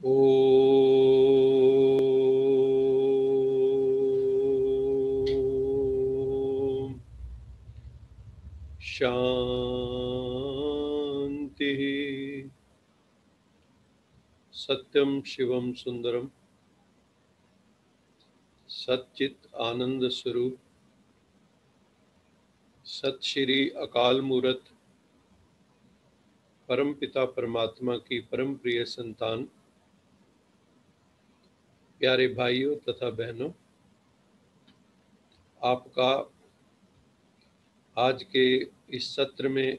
ओम शांति। सत्यम शिवम सुंदरम सच्चित आनंद स्वरूप सत श्री अकाल मूरत परम पिता परमात्मा की परम प्रिय संतान, प्यारे भाइयों तथा बहनों, आपका आज के इस सत्र में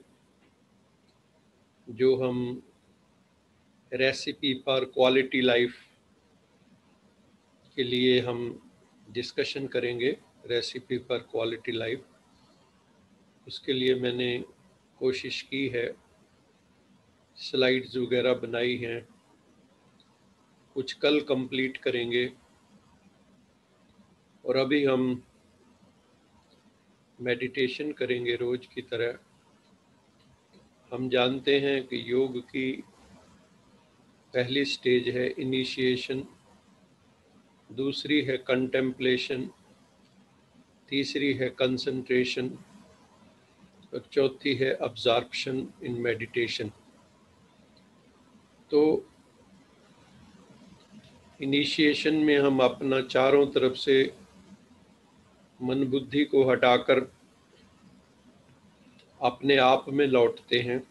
जो हम रेसिपी फॉर क्वालिटी लाइफ के लिए हम डिस्कशन करेंगे, रेसिपी फॉर क्वालिटी लाइफ, उसके लिए मैंने कोशिश की है, स्लाइड्स वगैरह बनाई हैं, कुछ कल कंप्लीट करेंगे और अभी हम मेडिटेशन करेंगे रोज की तरह। हम जानते हैं कि योग की पहली स्टेज है इनिशिएशन, दूसरी है कंटेम्पलेशन, तीसरी है कंसंट्रेशन और चौथी है अब्जॉर्प्शन इन मेडिटेशन। तो इनिशिएशन में हम अपना चारों तरफ से मन बुद्धि को हटाकर अपने आप में लौटते हैं,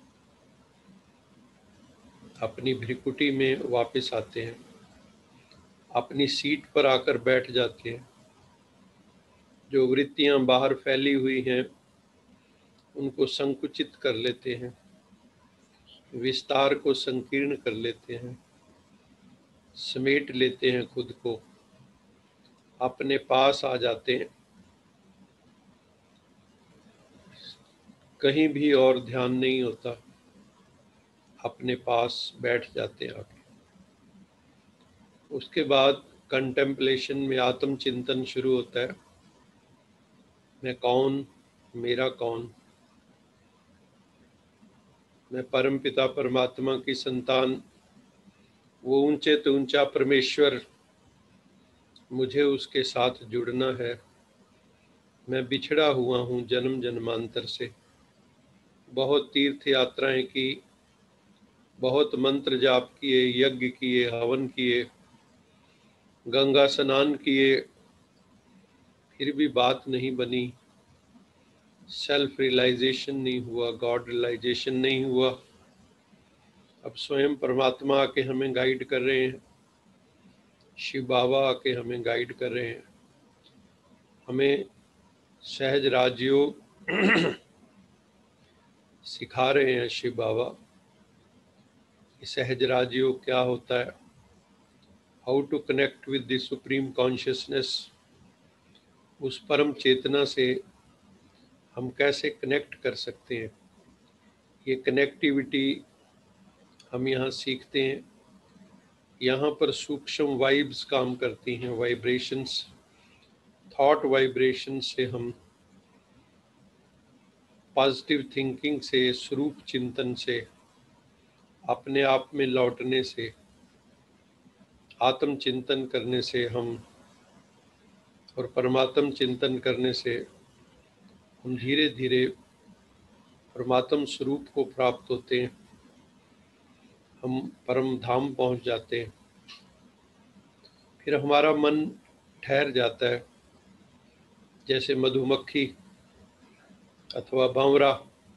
अपनी भ्रिकुटी में वापस आते हैं, अपनी सीट पर आकर बैठ जाते हैं। जो वृत्तियां बाहर फैली हुई हैं उनको संकुचित कर लेते हैं, विस्तार को संकीर्ण कर लेते हैं, समेट लेते हैं, खुद को अपने पास आ जाते हैं, कहीं भी और ध्यान नहीं होता, अपने पास बैठ जाते हैं आके। उसके बाद कंटेम्पलेशन में आत्म चिंतन शुरू होता है। मैं कौन, मेरा कौन, मैं परम पिता परमात्मा की संतान, वो ऊंचे तो ऊंचा परमेश्वर, मुझे उसके साथ जुड़ना है। मैं बिछड़ा हुआ हूँ जन्म जन्मांतर से, बहुत तीर्थ यात्राएं की, बहुत मंत्र जाप किए, यज्ञ किए, हवन किए, गंगा स्नान किए, फिर भी बात नहीं बनी, सेल्फ रियलाइजेशन नहीं हुआ, गॉड रियलाइजेशन नहीं हुआ। अब स्वयं परमात्मा आके हमें गाइड कर रहे हैं, शिव बाबा आके हमें गाइड कर रहे हैं, हमें सहज राजयोग सिखा रहे हैं शिव बाबा। सहज राजयोग क्या होता है, how to connect with the supreme consciousness, उस परम चेतना से हम कैसे कनेक्ट कर सकते हैं। ये कनेक्टिविटी हम यहाँ सीखते हैं। यहाँ पर सूक्ष्म वाइब्स काम करती हैं, वाइब्रेशंस, थॉट वाइब्रेशन से हम पॉजिटिव थिंकिंग से, स्वरूप चिंतन से, अपने आप में लौटने से, आत्म चिंतन करने से हम और परमात्म चिंतन करने से हम धीरे धीरे परमात्म स्वरूप को प्राप्त होते हैं, हम परम धाम पहुंच जाते हैं। फिर हमारा मन ठहर जाता है, जैसे मधुमक्खी अथवा भंवरा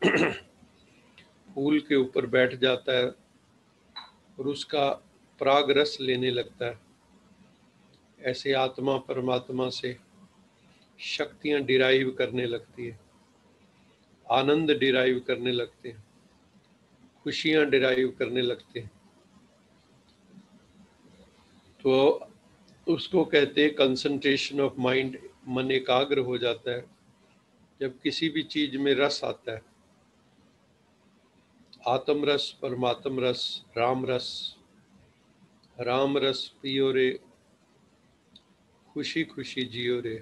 फूल के ऊपर बैठ जाता है और उसका पराग रस लेने लगता है। ऐसे आत्मा परमात्मा से शक्तियां डिराइव करने लगती है, आनंद डिराइव करने लगते हैं, खुशियां डिराइव करने लगते हैं। तो उसको कहते हैं कंसंट्रेशन ऑफ माइंड। मन एकाग्र हो जाता है जब किसी भी चीज में रस आता है, आत्म रस, परमात्म रस, राम रस। राम रस पियो रे, खुशी खुशी जियो रे।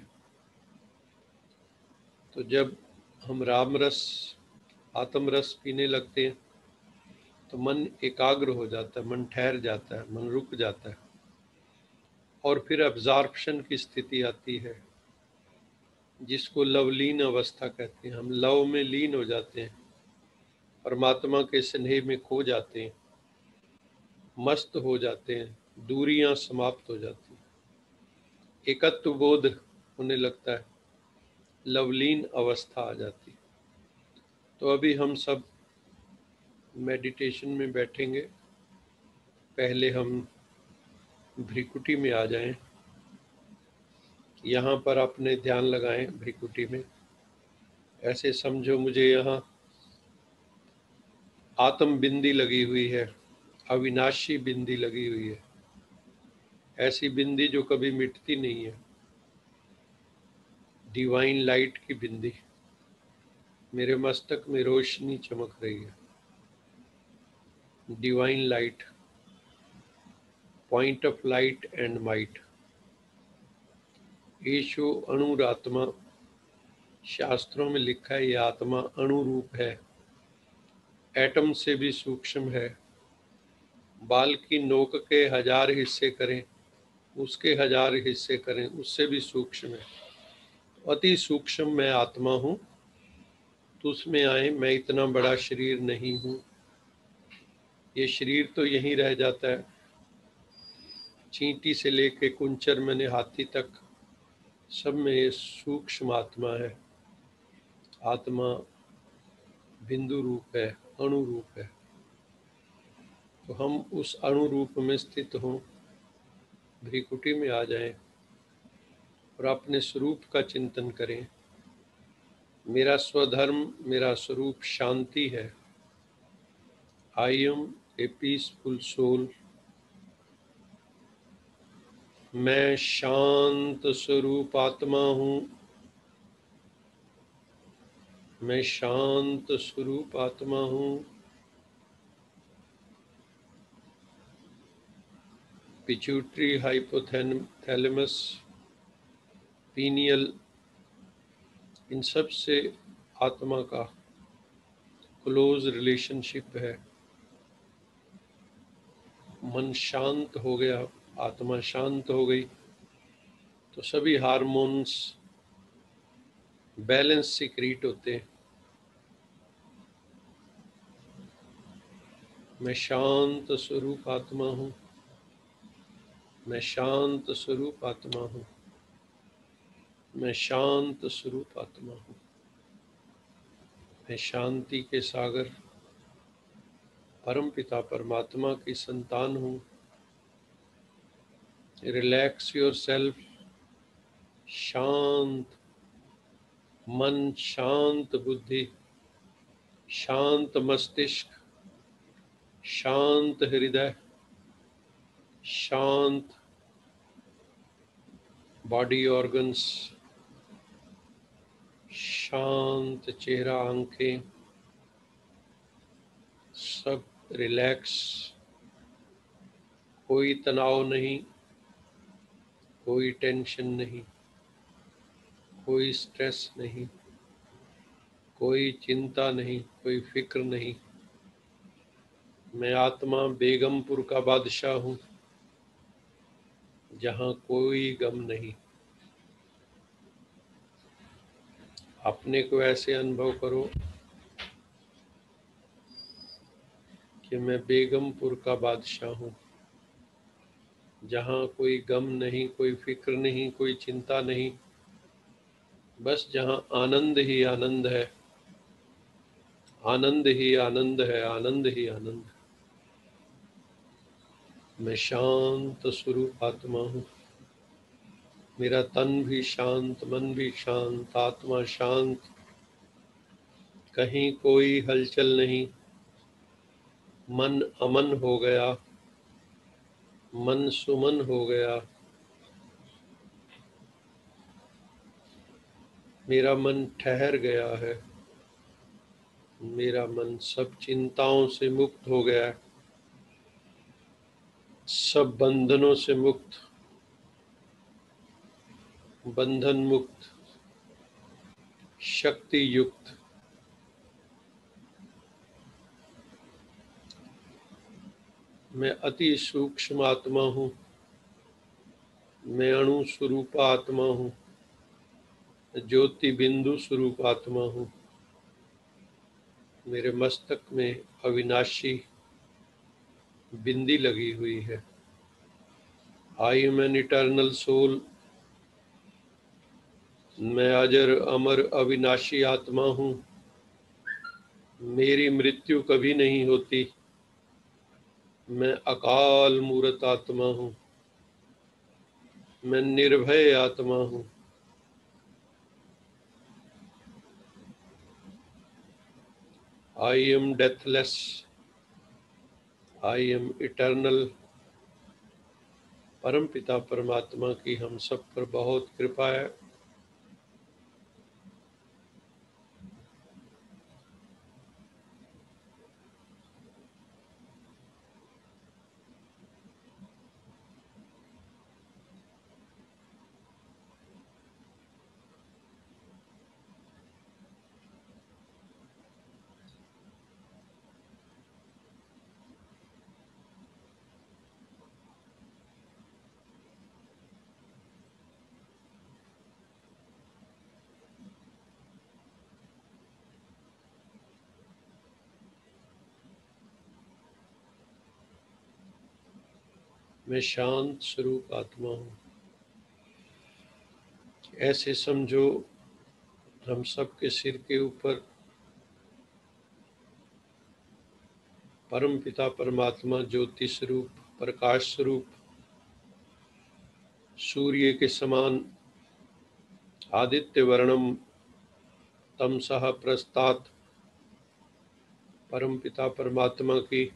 तो जब हम राम रस, आत्म रस पीने लगते हैं तो मन एकाग्र हो जाता है, मन ठहर जाता है, मन रुक जाता है और फिर अब्जॉर्प्शन की स्थिति आती है जिसको लवलीन अवस्था कहते हैं। हम लव में लीन हो जाते हैं, परमात्मा के स्नेह में खो जाते हैं, मस्त हो जाते हैं, दूरियां समाप्त हो जाती हैं, एकत्व बोध होने लगता है, लवलीन अवस्था आ जाती है। तो अभी हम सब मेडिटेशन में बैठेंगे। पहले हम भ्रिकुटी में आ जाएं, यहाँ पर अपने ध्यान लगाएं भ्रिकुटी में। ऐसे समझो मुझे यहाँ आत्म बिंदी लगी हुई है, अविनाशी बिंदी लगी हुई है, ऐसी बिंदी जो कभी मिटती नहीं है, डिवाइन लाइट की बिंदी। मेरे मस्तक में रोशनी चमक रही है, divine light, point of light and might. ईशो अणुरात्मा, शास्त्रों में लिखा है ये आत्मा अणु रूप है, एटम से भी सूक्ष्म है। बाल की नोक के 1000 हिस्से करें, उसके 1000 हिस्से करें, उससे भी सूक्ष्म है। अति सूक्ष्म मैं आत्मा हूँ, तो उसमें आए मैं इतना बड़ा शरीर नहीं हूँ। ये शरीर तो यहीं रह जाता है, चींटी से लेके कुंचर मैंने हाथी तक, सब में ये सूक्ष्म आत्मा है। आत्मा बिंदु रूप है, अणु रूप है। तो हम उस अणु रूप में स्थित हों, भ्रिकुटी में आ जाएं और अपने स्वरूप का चिंतन करें। मेरा स्वधर्म, मेरा स्वरूप शांति है। I am a peaceful soul. मैं शांत स्वरूप आत्मा हूँ, मैं शांत स्वरूप आत्मा हूँ। पिट्यूटरी, हाइपोथैलेमस, पीनियल, इन सब से आत्मा का क्लोज रिलेशनशिप है। मन शांत हो गया, आत्मा शांत हो गई, तो सभी हार्मोन्स बैलेंस सिक्रीट होते हैं। मैं शांत स्वरूप आत्मा हूँ, मैं शांत स्वरूप आत्मा हूँ, मैं शांत स्वरूप आत्मा हूँ। मैं शांति के सागर परम पिता परमात्मा की संतान हूँ। Relax yourself. शांत मन, शांत बुद्धि, शांत मस्तिष्क, शांत हृदय, शांत बॉडी ऑर्गन्स, शांत चेहरा, आंखें, सब रिलैक्स। कोई तनाव नहीं, कोई टेंशन नहीं, कोई स्ट्रेस नहीं, कोई चिंता नहीं, कोई फिक्र नहीं। मैं आत्मा बेगमपुर का बादशाह हूँ, जहाँ कोई गम नहीं। अपने को ऐसे अनुभव करो कि मैं बेगमपुर का बादशाह हूँ, जहाँ कोई गम नहीं, कोई फिक्र नहीं, कोई चिंता नहीं, बस जहाँ आनंद ही आनंद है, आनंद ही आनंद है, आनंद ही आनंद। मैं शांत स्वरूप आत्मा हूँ। मेरा तन भी शांत, मन भी शांत, आत्मा शांत, कहीं कोई हलचल नहीं। मन अमन हो गया, मन सुमन हो गया। मेरा मन ठहर गया है, मेरा मन सब चिंताओं से मुक्त हो गया है, सब बंधनों से मुक्त, बंधन मुक्त, शक्ति युक्त। मैं अति सूक्ष्म आत्मा हूँ, मैं अणु स्वरूप आत्मा हूँ, ज्योति बिंदु स्वरूप आत्मा हूँ। मेरे मस्तक में अविनाशी बिंदी लगी हुई है। I am an eternal soul, मैं अजर अमर अविनाशी आत्मा हूँ। मेरी मृत्यु कभी नहीं होती। मैं अकाल मूर्त आत्मा हूँ, मैं निर्भय आत्मा हूँ। I am deathless, I am eternal. परम पिता परमात्मा की हम सब पर बहुत कृपा है। मैं शांत स्वरूप आत्मा हूँ। ऐसे समझो हम सबके सिर के ऊपर परम पिता परमात्मा ज्योति स्वरूप, प्रकाश स्वरूप, सूर्य के समान आदित्य वर्णम तमसः प्रस्तात् परम पिता परमात्मा की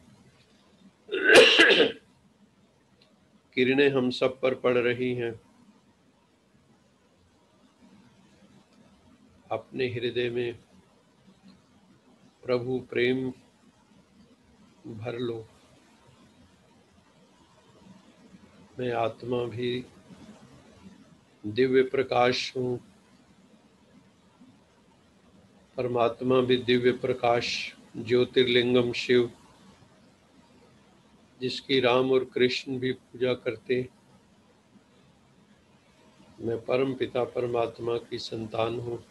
किरणें हम सब पर पड़ रही हैं। अपने हृदय में प्रभु प्रेम भर लो। मैं आत्मा भी दिव्य प्रकाश हूँ, परमात्मा भी दिव्य प्रकाश, ज्योतिर्लिंगम शिव, जिसकी राम और कृष्ण भी पूजा करते। मैं परम पिता परमात्मा की संतान हूँ।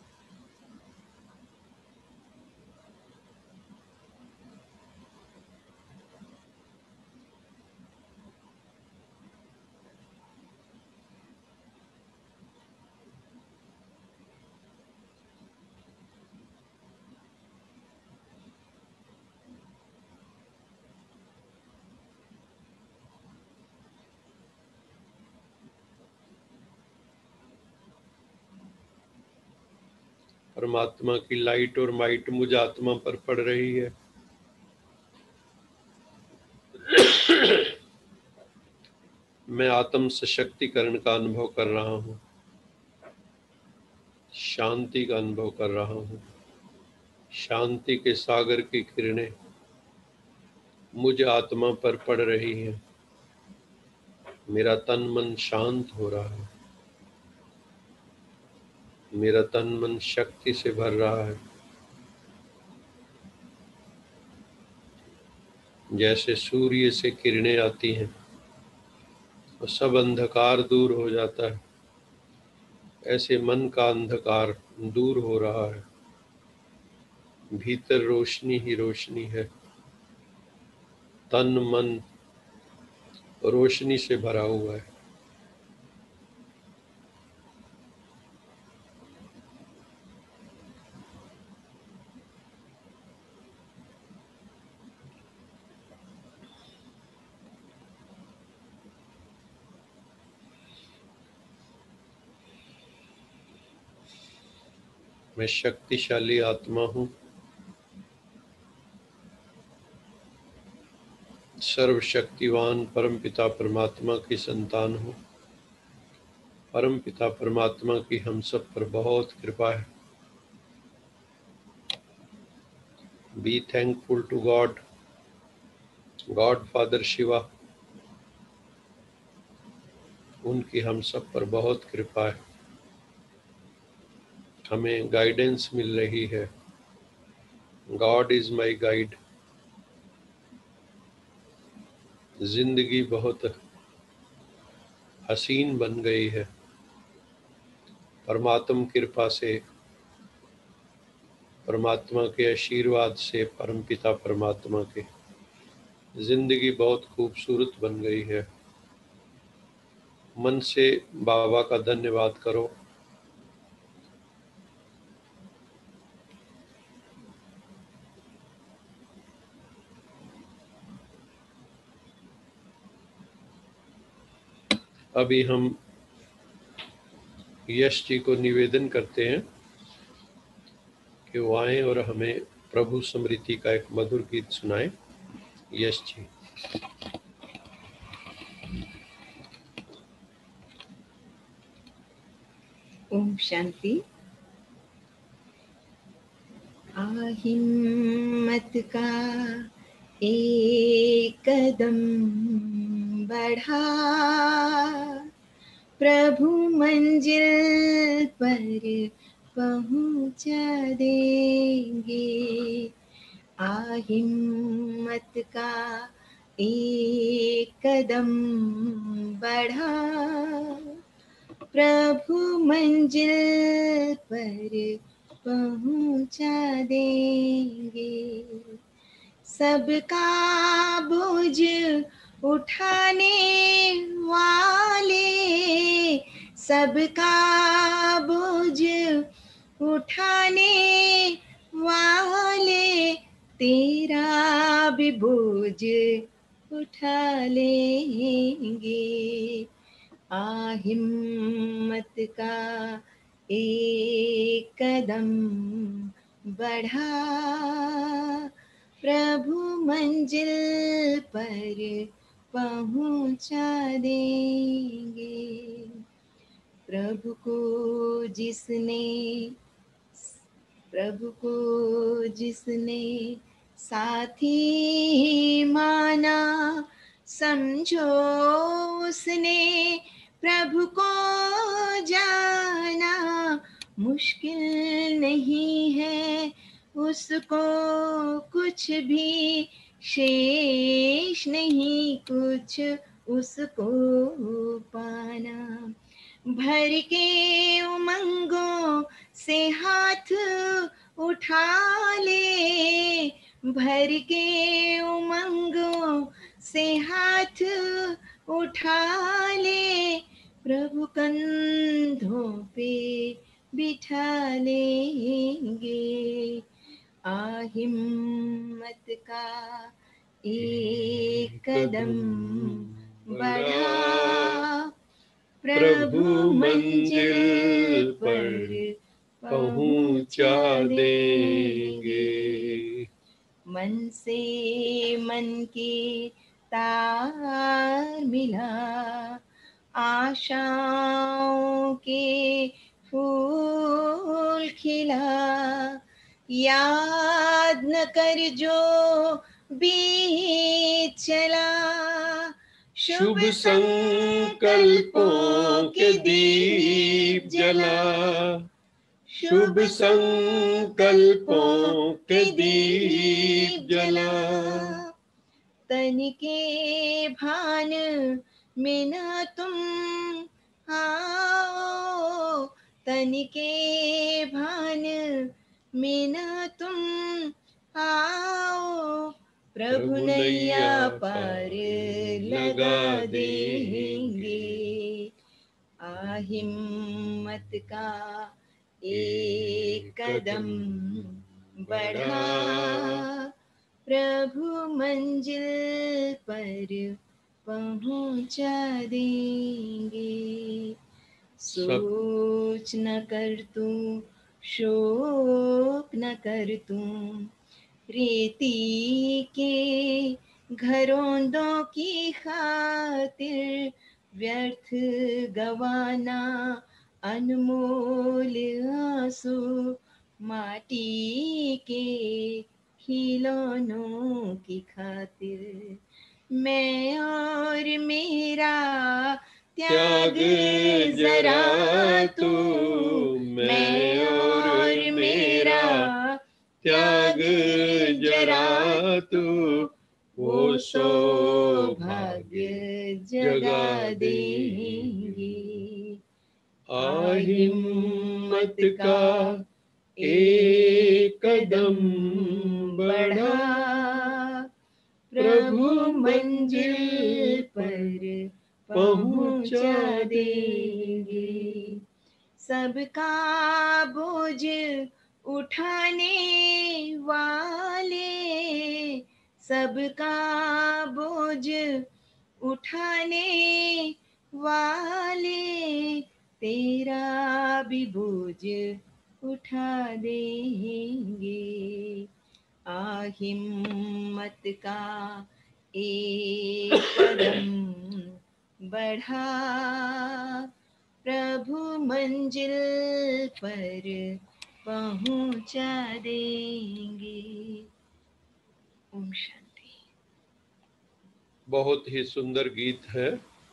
परमात्मा की लाइट और माइट मुझ आत्मा पर पड़ रही है। मैं आत्म सशक्तिकरण का अनुभव कर रहा हूँ, शांति का अनुभव कर रहा हूँ। शांति के सागर की किरणें मुझ आत्मा पर पड़ रही हैं। मेरा तन मन शांत हो रहा है, मेरा तन मन शक्ति से भर रहा है। जैसे सूर्य से किरणें आती हैं और सब अंधकार दूर हो जाता है, ऐसे मन का अंधकार दूर हो रहा है। भीतर रोशनी ही रोशनी है, तन मन रोशनी से भरा हुआ है। मैं शक्तिशाली आत्मा हूँ, सर्वशक्तिवान परमपिता परमात्मा की संतान हूँ। परमपिता परमात्मा की हम सब पर बहुत कृपा है। Be thankful to God, God father Shiva. उनकी हम सब पर बहुत कृपा है। हमें गाइडेंस मिल रही है। God is my guide. जिंदगी बहुत हसीन बन गई है। परमात्मा कृपा से, परमात्मा के आशीर्वाद से, परमपिता परमात्मा के, जिंदगी बहुत खूबसूरत बन गई है। मन से बाबा का धन्यवाद करो। अभी हम यश जी को निवेदन करते हैं कि वो आए और हमें प्रभु स्मृति का एक मधुर गीत सुनाए। यश जी। ओम शांति। हिम्मत का एक कदम बढ़ा, प्रभु मंजिल पर पहुंचा देंगे। हिम्मत का एक कदम बढ़ा, प्रभु मंजिल पर पहुंचा देंगे। सबका बोझ उठाने वाले, सबका बोझ उठाने वाले, तेरा भी बोझ उठा लेंगे। हिम्मत का एक कदम बढ़ा, प्रभु मंजिल पर पहुंचा देंगे। प्रभु को जिसने साथी माना, समझो उसने प्रभु को जाना। मुश्किल नहीं है उसको कुछ भी, शेष नहीं कुछ उसको पाना। भर के उमंगों से हाथ उठा ले, भर के उमंगों से हाथ उठा ले, प्रभु कंधों पे बिठा लेंगे। हिम्मत का एक कदम बढ़ा, प्रभु मंजिल पर पहुंचा देंगे। मन से मन के तार मिला, आशाओं के फूल खिला। याद न कर जो बीत चला, शुभ संकल्पों के दीप जला। शुभ संकल्पों के दीप जला। तन के भान में न तुम आओ, तन के भान में न तुम आओ, प्रभु नैया पार लगा देंगे। हिम्मत का एक कदम बढ़ा, प्रभु मंजिल पर पहुंचा देंगे। सोच न कर तू, शोक न कर तू, रेती के घरौंदों की खातिर व्यर्थ गवाना अनमोल आंसू। माटी के खिलौनों की खातिर मैं और मेरा त्याग जरा तू, मैं और मेरा त्याग जरा तू, वो सौभाग्य जगा देंगे। अहिम्मत का एक कदम बढ़ा, प्रभु मंजिल पर पहुंचा देंगे। सबका बोझ उठाने वाले, सबका बोझ उठाने वाले, तेरा भी बोझ उठा देंगे। हिम्मत का एक कदम बढ़ा, प्रभु मंजिल पर पहुंचा देंगे। ओम शांति। बहुत ही सुंदर गीत है।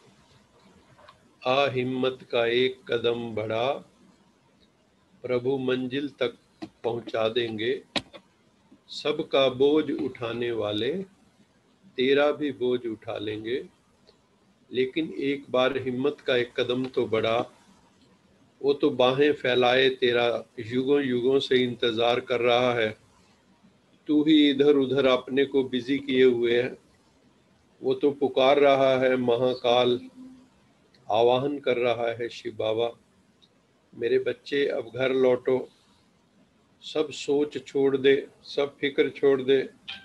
आ हिम्मत का एक कदम बढ़ा, प्रभु मंजिल तक पहुंचा देंगे। सबका बोझ उठाने वाले, तेरा भी बोझ उठा लेंगे। लेकिन एक बार हिम्मत का एक कदम तो बढ़ा, वो तो बाहें फैलाए तेरा युगों युगों से इंतजार कर रहा है। तू ही इधर उधर अपने को बिजी किए हुए है। वो तो पुकार रहा है महाकाल, आवाहन कर रहा है शिव बाबा, मेरे बच्चे अब घर लौटो। सब सोच छोड़ दे, सब फिक्र छोड़ दे,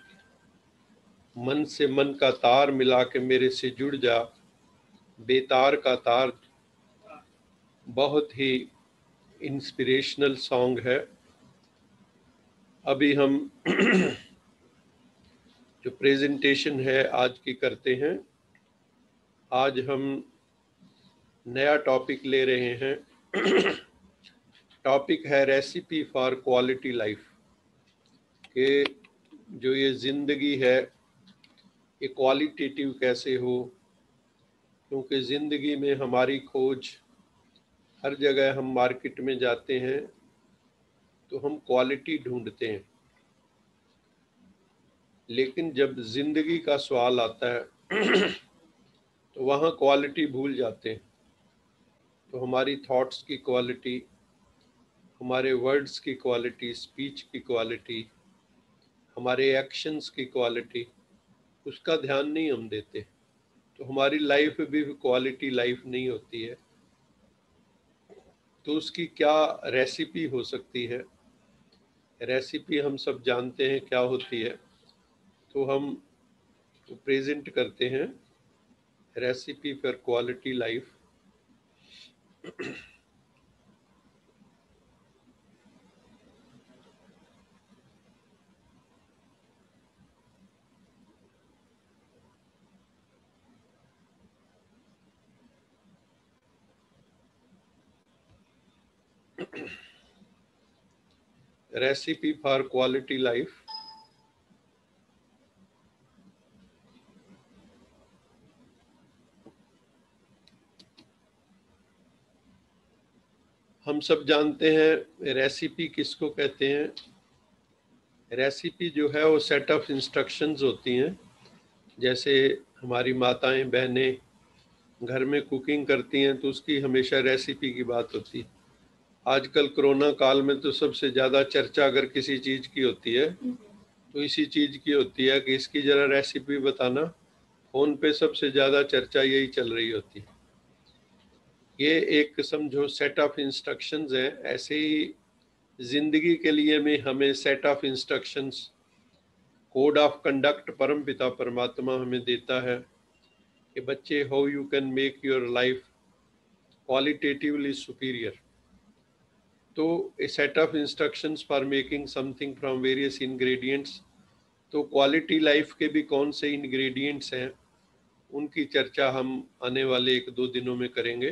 मन से मन का तार मिला के मेरे से जुड़ जा। बेतार का तार बहुत ही इंस्पिरेशनल सॉन्ग है। अभी हम जो प्रेजेंटेशन है आज की करते हैं। आज हम नया टॉपिक ले रहे हैं। टॉपिक है रेसिपी फॉर क्वालिटी लाइफ। कि जो ये जिंदगी है ये क्वालिटेटिव कैसे हो, क्योंकि जिंदगी में हमारी खोज हर जगह, हम मार्केट में जाते हैं तो हम क्वालिटी ढूंढते हैं, लेकिन जब जिंदगी का सवाल आता है तो वहाँ क्वालिटी भूल जाते हैं। तो हमारी थॉट्स की क्वालिटी, हमारे वर्ड्स की क्वालिटी, स्पीच की क्वालिटी, हमारे एक्शंस की क्वालिटी, उसका ध्यान नहीं हम देते, तो हमारी लाइफ भी क्वालिटी लाइफ नहीं होती है। तो उसकी क्या रेसिपी हो सकती है? रेसिपी हम सब जानते हैं क्या होती है, तो हम प्रेजेंट करते हैं recipe for quality life. Recipe for quality life. हम सब जानते हैं रेसिपी किसको कहते हैं। रेसिपी जो है वो सेट ऑफ इंस्ट्रक्शंस होती हैं। जैसे हमारी माताएं बहनें घर में कुकिंग करती हैं तो उसकी हमेशा रेसिपी की बात होती है। आजकल कोरोना काल में तो सबसे ज़्यादा चर्चा अगर किसी चीज़ की होती है तो इसी चीज़ की होती है कि इसकी ज़रा रेसिपी बताना। फ़ोन पे सबसे ज़्यादा चर्चा यही चल रही होती है। ये एक समझो सेट ऑफ इंस्ट्रक्शंस हैं। ऐसे ही जिंदगी के लिए में हमें set of instructions, code of conduct परम पिता परमात्मा हमें देता है कि बच्चे, how you can make your life qualitatively superior. तो a set of instructions for making something from various ingredients. तो क्वालिटी लाइफ के भी कौन से इंग्रेडिएंट्स हैं उनकी चर्चा हम आने वाले 1-2 दिनों में करेंगे।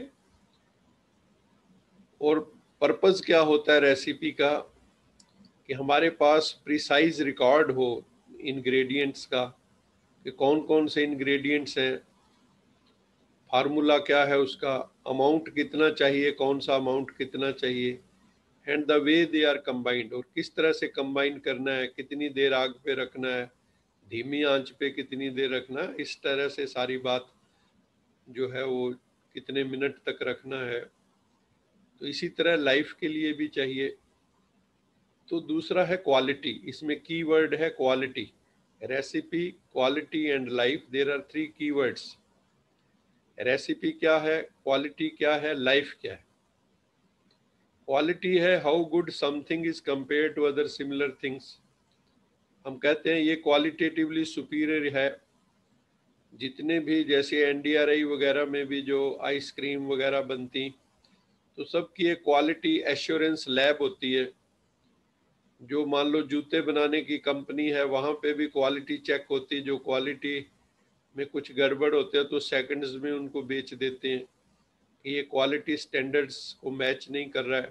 और पर्पस क्या होता है रेसिपी का, कि हमारे पास प्रिसाइज रिकॉर्ड हो इंग्रेडिएंट्स का, कि कौन कौन से इंग्रेडिएंट्स हैं, फार्मूला क्या है उसका, अमाउंट कितना चाहिए, कौन सा अमाउंट कितना चाहिए, and the way they are combined, और किस तरह से कंबाइन करना है, कितनी देर आग पे रखना है, धीमी आंच पे कितनी देर रखना, इस तरह से सारी बात जो है वो कितने मिनट तक रखना है। तो इसी तरह लाइफ के लिए भी चाहिए। तो दूसरा है क्वालिटी, इसमें कीवर्ड है quality. Recipe, quality and life, there are 3 keywords. Recipe क्या है, क्वालिटी क्या है, लाइफ क्या है। क्वालिटी है how good something is compare to other similar things. हम कहते हैं ये क्वालिटेटिवली सुपीरियर है। जितने भी जैसे एनडीआरआई वगैरह में भी जो आइसक्रीम वगैरह बनती, तो सबकी एक क्वालिटी एश्योरेंस लैब होती है। जो मान लो जूते बनाने की कंपनी है, वहां पे भी क्वालिटी चेक होती, जो क्वालिटी में कुछ गड़बड़ होते हैं तो सेकंड्स में उनको बेच देते हैं कि ये क्वालिटी स्टैंडर्ड्स को मैच नहीं कर रहा है।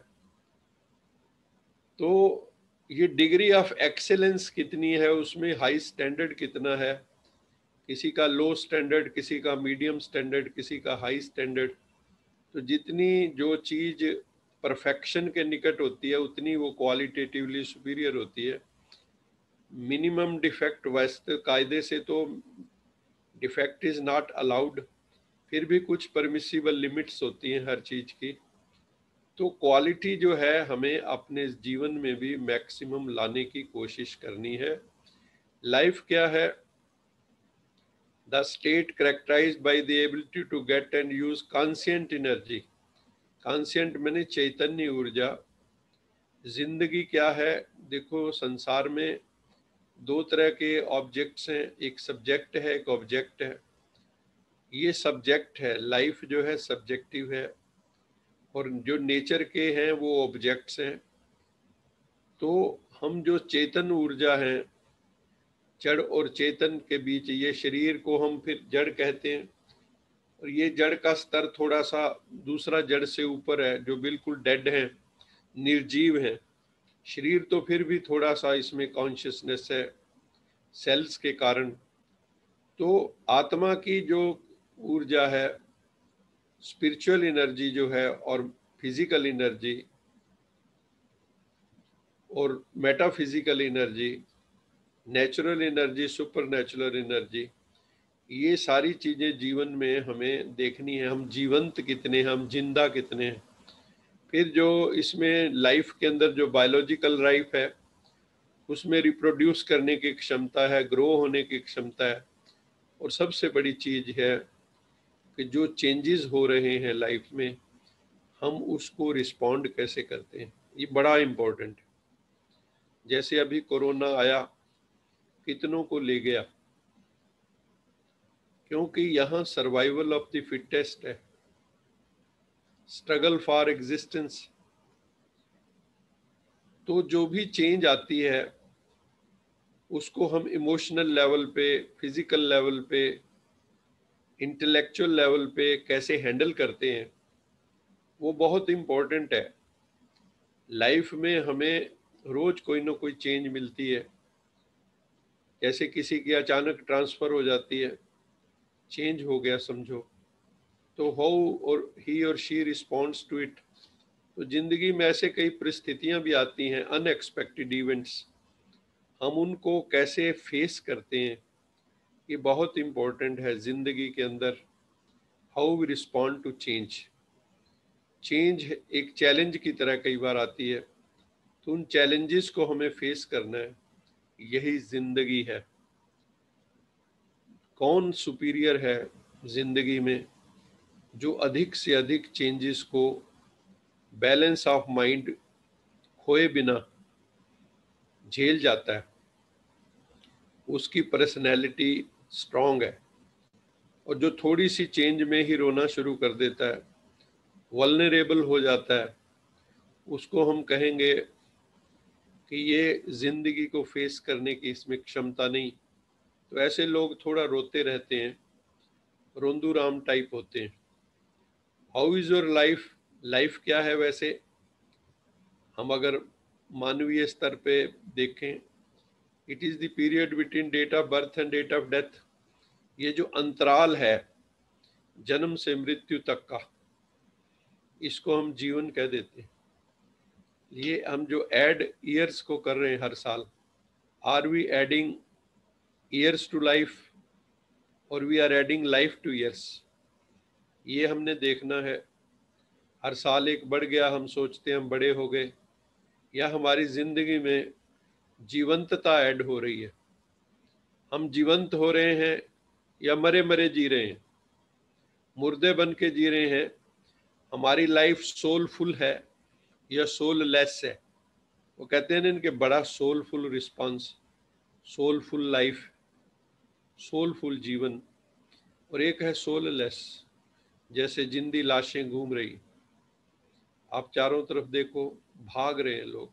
तो ये डिग्री ऑफ एक्सेलेंस कितनी है, उसमें हाई स्टैंडर्ड कितना है, किसी का लो स्टैंडर्ड, किसी का मीडियम स्टैंडर्ड, किसी का हाई स्टैंडर्ड। तो जितनी जो चीज परफेक्शन के निकट होती है उतनी वो क्वालिटेटिवली सुपीरियर होती है। मिनिमम डिफेक्ट, वैसे कायदे से तो डिफेक्ट इज नॉट अलाउड, फिर भी कुछ परमिसिबल लिमिट्स होती हैं हर चीज की। तो क्वालिटी जो है हमें अपने जीवन में भी मैक्सिमम लाने की कोशिश करनी है। लाइफ क्या है, the state characterized by the ability to get and use conscient energy। Conscient मैंने चैतन्य ऊर्जा। जिंदगी क्या है, देखो संसार में 2 तरह के ऑब्जेक्ट्स हैं, एक सब्जेक्ट है, एक ऑब्जेक्ट है। ये सब्जेक्ट है, लाइफ जो है सब्जेक्टिव है, और जो नेचर के हैं वो ऑब्जेक्ट्स हैं। तो हम जो चेतन ऊर्जा है, जड़ और चेतन के बीच, ये शरीर को हम फिर जड़ कहते हैं, और ये जड़ का स्तर थोड़ा सा दूसरा जड़ से ऊपर है, जो बिल्कुल डेड है, निर्जीव है। शरीर तो फिर भी थोड़ा सा इसमें कॉन्शियसनेस है सेल्स के कारण। तो आत्मा की जो ऊर्जा है, स्पिरिचुअल एनर्जी जो है, और फिजिकल एनर्जी और metaphysical energy, natural energy, super natural energy, ये सारी चीजें जीवन में हमें देखनी है। हम जीवंत कितने हैं, हम जिंदा कितने हैं। फिर जो इसमें लाइफ के अंदर जो बायोलॉजिकल लाइफ है, उसमें रिप्रोड्यूस करने की क्षमता है, ग्रो होने की क्षमता है, और सबसे बड़ी चीज है कि जो चेंजेस हो रहे हैं लाइफ में, हम उसको रिस्पॉन्ड कैसे करते हैं, ये बड़ा इम्पोर्टेंट है। जैसे अभी कोरोना आया, कितनों को ले गया, क्योंकि यहाँ सर्वाइवल ऑफ द फिटेस्ट है, स्ट्रगल फॉर एग्जिस्टेंस। तो जो भी चेंज आती है उसको हम इमोशनल लेवल पे, फिजिकल लेवल पे, इंटेलेक्चुअल लेवल पे कैसे हैंडल करते हैं, वो बहुत इम्पोर्टेंट है। लाइफ में हमें रोज कोई ना कोई चेंज मिलती है। जैसे किसी की अचानक ट्रांसफर हो जाती है, चेंज हो गया समझो, तो हाउ और ही और शी रिस्पॉन्ड्स टू इट। तो जिंदगी में ऐसे कई परिस्थितियां भी आती हैं, अनएक्सपेक्टेड इवेंट्स, हम उनको कैसे फेस करते हैं, ये बहुत इम्पोर्टेंट है जिंदगी के अंदर। How we respond to change. Change एक चैलेंज की तरह कई बार आती है, तो उन चैलेंजेस को हमें फेस करना है, यही जिंदगी है। कौन सुपीरियर है जिंदगी में, जो अधिक से अधिक चेंजेस को बैलेंस ऑफ माइंड खोए बिना झेल जाता है, उसकी पर्सनैलिटी स्ट्रांग है। और जो थोड़ी सी चेंज में ही रोना शुरू कर देता है, वल्नरेबल हो जाता है, उसको हम कहेंगे कि ये जिंदगी को फेस करने की इसमें क्षमता नहीं। तो ऐसे लोग थोड़ा रोते रहते हैं, रोंदू राम टाइप होते हैं। How is your life, life क्या है वैसे, हम अगर मानवीय स्तर पे देखें, it is the period between date of birth and date of death. ये जो अंतराल है जन्म से मृत्यु तक का, इसको हम जीवन कह देते हैं। ये हम जो ऐड ईयर्स को कर रहे हैं हर साल, are we adding years to life और we are adding life to years. ये हमने देखना है। हर साल एक बढ़ गया, हम सोचते हैं हम बड़े हो गए, या हमारी जिंदगी में जीवंतता ऐड हो रही है। हम जीवंत हो रहे हैं या मरे मरे जी रहे हैं, मुर्दे बन के जी रहे हैं। हमारी लाइफ सोलफुल है या सोललेस है। वो कहते हैं ना इनके बड़ा soulful response, soulful life, soulful जीवन, और एक है सोललेस, जैसे जिंदी लाशें घूम रही। आप चारों तरफ देखो, भाग रहे हैं लोग,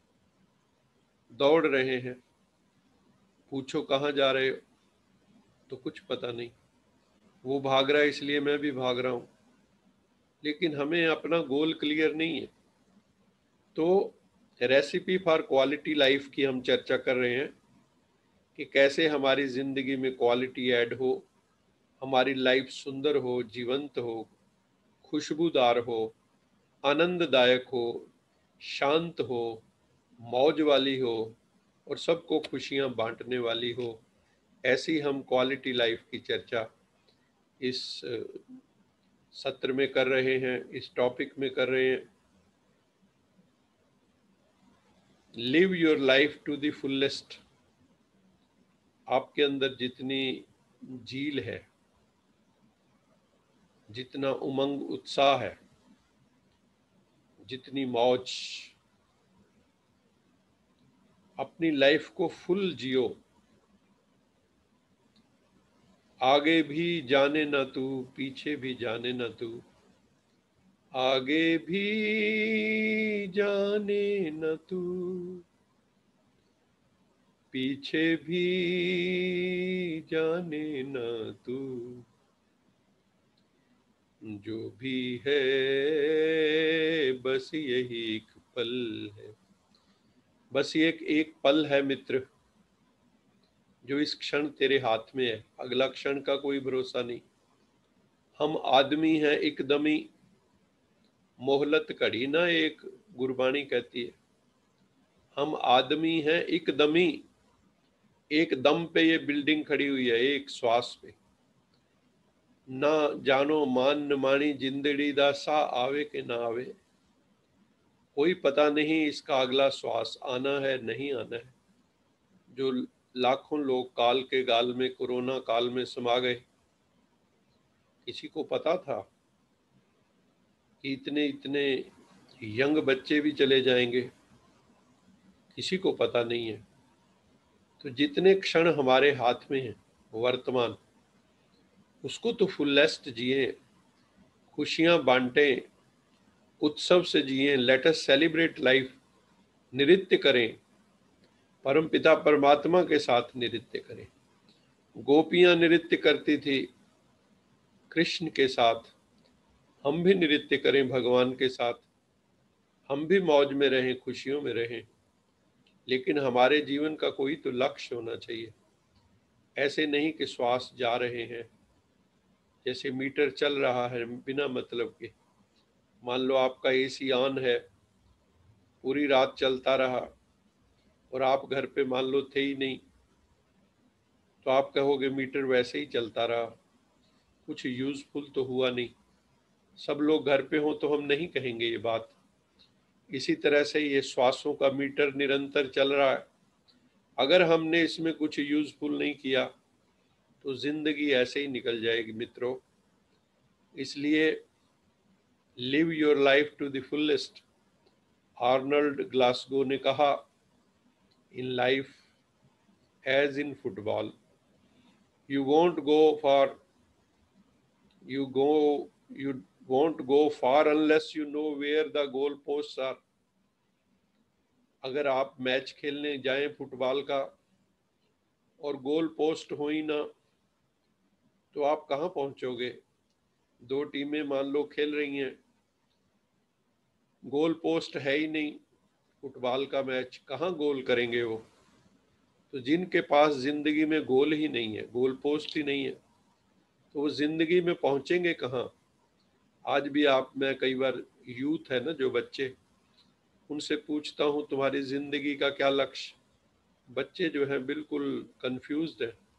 दौड़ रहे हैं। पूछो कहाँ जा रहे हो तो कुछ पता नहीं। वो भाग रहा है इसलिए मैं भी भाग रहा हूँ, लेकिन हमें अपना गोल क्लियर नहीं है। तो रेसिपी फॉर क्वालिटी लाइफ की हम चर्चा कर रहे हैं कि कैसे हमारी जिंदगी में क्वालिटी ऐड हो, हमारी लाइफ सुंदर हो, जीवंत हो, खुशबूदार हो, आनंददायक हो, शांत हो, मौज वाली हो, और सबको खुशियां बांटने वाली हो। ऐसी हम क्वालिटी लाइफ की चर्चा इस सत्र में कर रहे हैं, इस टॉपिक में कर रहे हैं। Live your life to the fullest. आपके अंदर जितनी झील है, जितना उमंग उत्साह है, जितनी मौज, अपनी लाइफ को फुल जियो। आगे भी जाने ना तू, पीछे भी जाने ना तू, आगे भी जाने न तू, पीछे भी जाने न तू, जो भी है बस यही एक पल है। बस ये एक पल है मित्र, जो इस क्षण तेरे हाथ में है। अगला क्षण का कोई भरोसा नहीं। हम आदमी हैं एकदमी, मोहलत घड़ी ना एक, गुरबाणी कहती है। हम आदमी हैं एकदमी, एक दम पे ये बिल्डिंग खड़ी हुई है, एक श्वास पे। ना जानो मान न मानी जिंदड़ी दा सा आवे के ना आवे, कोई पता नहीं इसका अगला श्वास आना है नहीं आना है। जो लाखों लोग काल के गाल में, कोरोना काल में समा गए, किसी को पता था कि इतने इतने यंग बच्चे भी चले जाएंगे? किसी को पता नहीं है। तो जितने क्षण हमारे हाथ में हैं वर्तमान, उसको तो फुलेस्ट जिए, खुशियां बांटें, उत्सव से जिए। Let us celebrate life. नृत्य करें, परम पिता परमात्मा के साथ नृत्य करें। गोपियां नृत्य करती थी कृष्ण के साथ, हम भी नृत्य करें भगवान के साथ। हम भी मौज में रहें, खुशियों में रहें, लेकिन हमारे जीवन का कोई तो लक्ष्य होना चाहिए। ऐसे नहीं कि श्वास जा रहे हैं, जैसे मीटर चल रहा है बिना मतलब के। मान लो आपका एसी ऑन है, पूरी रात चलता रहा, और आप घर पे मान लो थे ही नहीं, तो आप कहोगे मीटर वैसे ही चलता रहा, कुछ यूजफुल तो हुआ नहीं। सब लोग घर पे हों तो हम नहीं कहेंगे ये बात। इसी तरह से ये श्वासों का मीटर निरंतर चल रहा है, अगर हमने इसमें कुछ यूजफुल नहीं किया तो जिंदगी ऐसे ही निकल जाएगी मित्रों। इसलिए live your life to the fullest. Arnold Glasgow ने कहा, in life as in football, you won't go for you won't go far unless you know where the goal posts are। अगर आप मैच खेलने जाएं फुटबॉल का और goal post हो ही ना, तो आप कहाँ पहुंचोगे? दो टीमें मान लो खेल रही हैं, गोल पोस्ट है ही नहीं, फुटबॉल का मैच कहाँ गोल करेंगे वो? तो जिनके पास जिंदगी में गोल ही नहीं है, गोल पोस्ट ही नहीं है, तो वो जिंदगी में पहुंचेंगे कहाँ? आज भी आप, मैं कई बार यूथ है ना जो बच्चे, उनसे पूछता हूँ तुम्हारी जिंदगी का क्या लक्ष्य? बच्चे जो हैं बिल्कुल कंफ्यूज्ड है।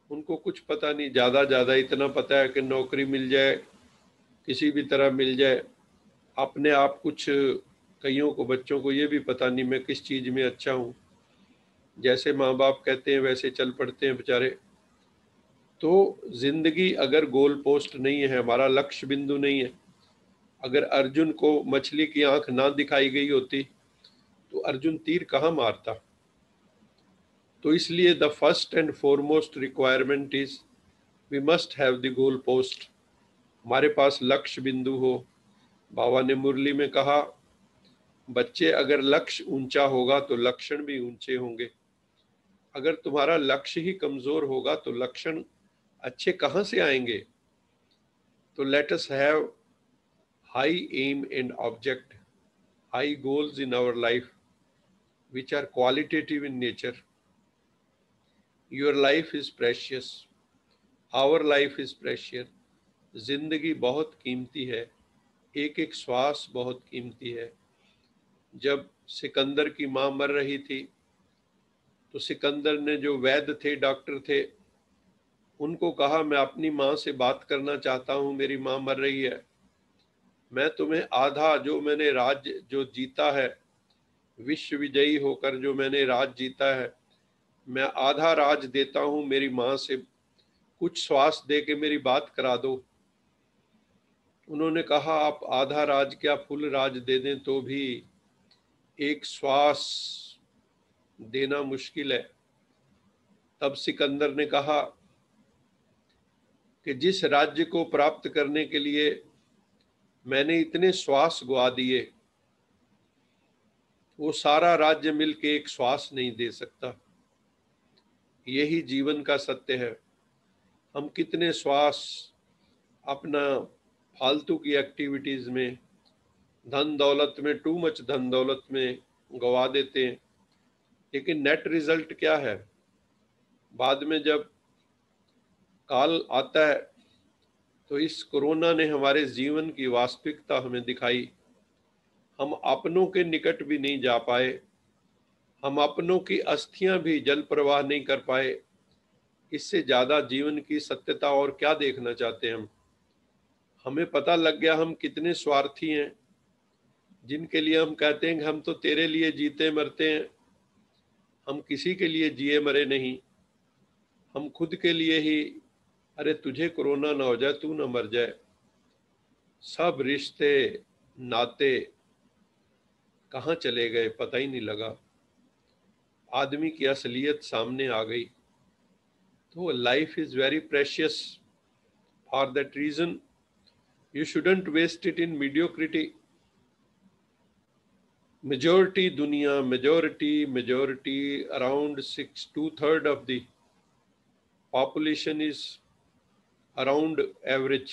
उनको कुछ पता नहीं, ज़्यादा इतना पता है कि नौकरी मिल जाए, किसी भी तरह मिल जाए। अपने आप कुछ, कईयों को, बच्चों को ये भी पता नहीं मैं किस चीज़ में अच्छा हूँ। जैसे माँ बाप कहते हैं वैसे चल पड़ते हैं बेचारे। तो जिंदगी अगर गोल पोस्ट नहीं है, हमारा लक्ष्य बिंदु नहीं है, अगर अर्जुन को मछली की आंख ना दिखाई गई होती तो अर्जुन तीर कहाँ मारता। तो इसलिए the first and foremost requirement is we must have the goal post. हमारे पास लक्ष्य बिंदु हो। बाबा ने मुरली में कहा, बच्चे अगर लक्ष्य ऊंचा होगा तो लक्षण भी ऊंचे होंगे। अगर तुम्हारा लक्ष्य ही कमजोर होगा तो लक्षण अच्छे कहाँ से आएंगे। तो let us have high aim and object, high goals in our life which are qualitative in nature. Your life is precious. Our life is precious. जिंदगी बहुत कीमती है, एक एक श्वास बहुत कीमती है। जब सिकंदर की माँ मर रही थी तो सिकंदर ने, जो वैद्य थे, डॉक्टर थे, उनको कहा मैं अपनी माँ से बात करना चाहता हूँ, मेरी माँ मर रही है, मैं तुम्हें आधा जो मैंने राज्य जो जीता है, विश्व विजयी होकर जो मैंने राज जीता है, मैं आधा राज देता हूं, मेरी माँ से कुछ श्वास दे के मेरी बात करा दो। उन्होंने कहा आप आधा राज क्या फुल राज दे दें तो भी एक श्वास देना मुश्किल है। तब सिकंदर ने कहा कि जिस राज्य को प्राप्त करने के लिए मैंने इतने श्वास गवा दिए, वो सारा राज्य मिलके एक श्वास नहीं दे सकता। यही जीवन का सत्य है। हम कितने श्वास अपना फालतू की एक्टिविटीज में, धन दौलत में, टू मच धन दौलत में गवा देते हैं, लेकिन नेट रिजल्ट क्या है। बाद में जब काल आता है तो इस कोरोना ने हमारे जीवन की वास्तविकता हमें दिखाई। हम अपनों के निकट भी नहीं जा पाए, हम अपनों की अस्थियां भी जल प्रवाह नहीं कर पाए। इससे ज्यादा जीवन की सत्यता और क्या देखना चाहते हैं हम। हमें पता लग गया हम कितने स्वार्थी हैं, जिनके लिए हम कहते हैं कि हम तो तेरे लिए जीते मरते हैं। हम किसी के लिए जिए मरे नहीं, हम खुद के लिए ही। अरे तुझे कोरोना ना हो जाए, तू ना मर जाए। सब रिश्ते नाते कहाँ चले गए पता ही नहीं लगा। आदमी की असलियत सामने आ गई। तो life is very precious. For that reason you shouldn't waste it in mediocrity. Majority दुनिया, majority around 2/3 of the population is around average.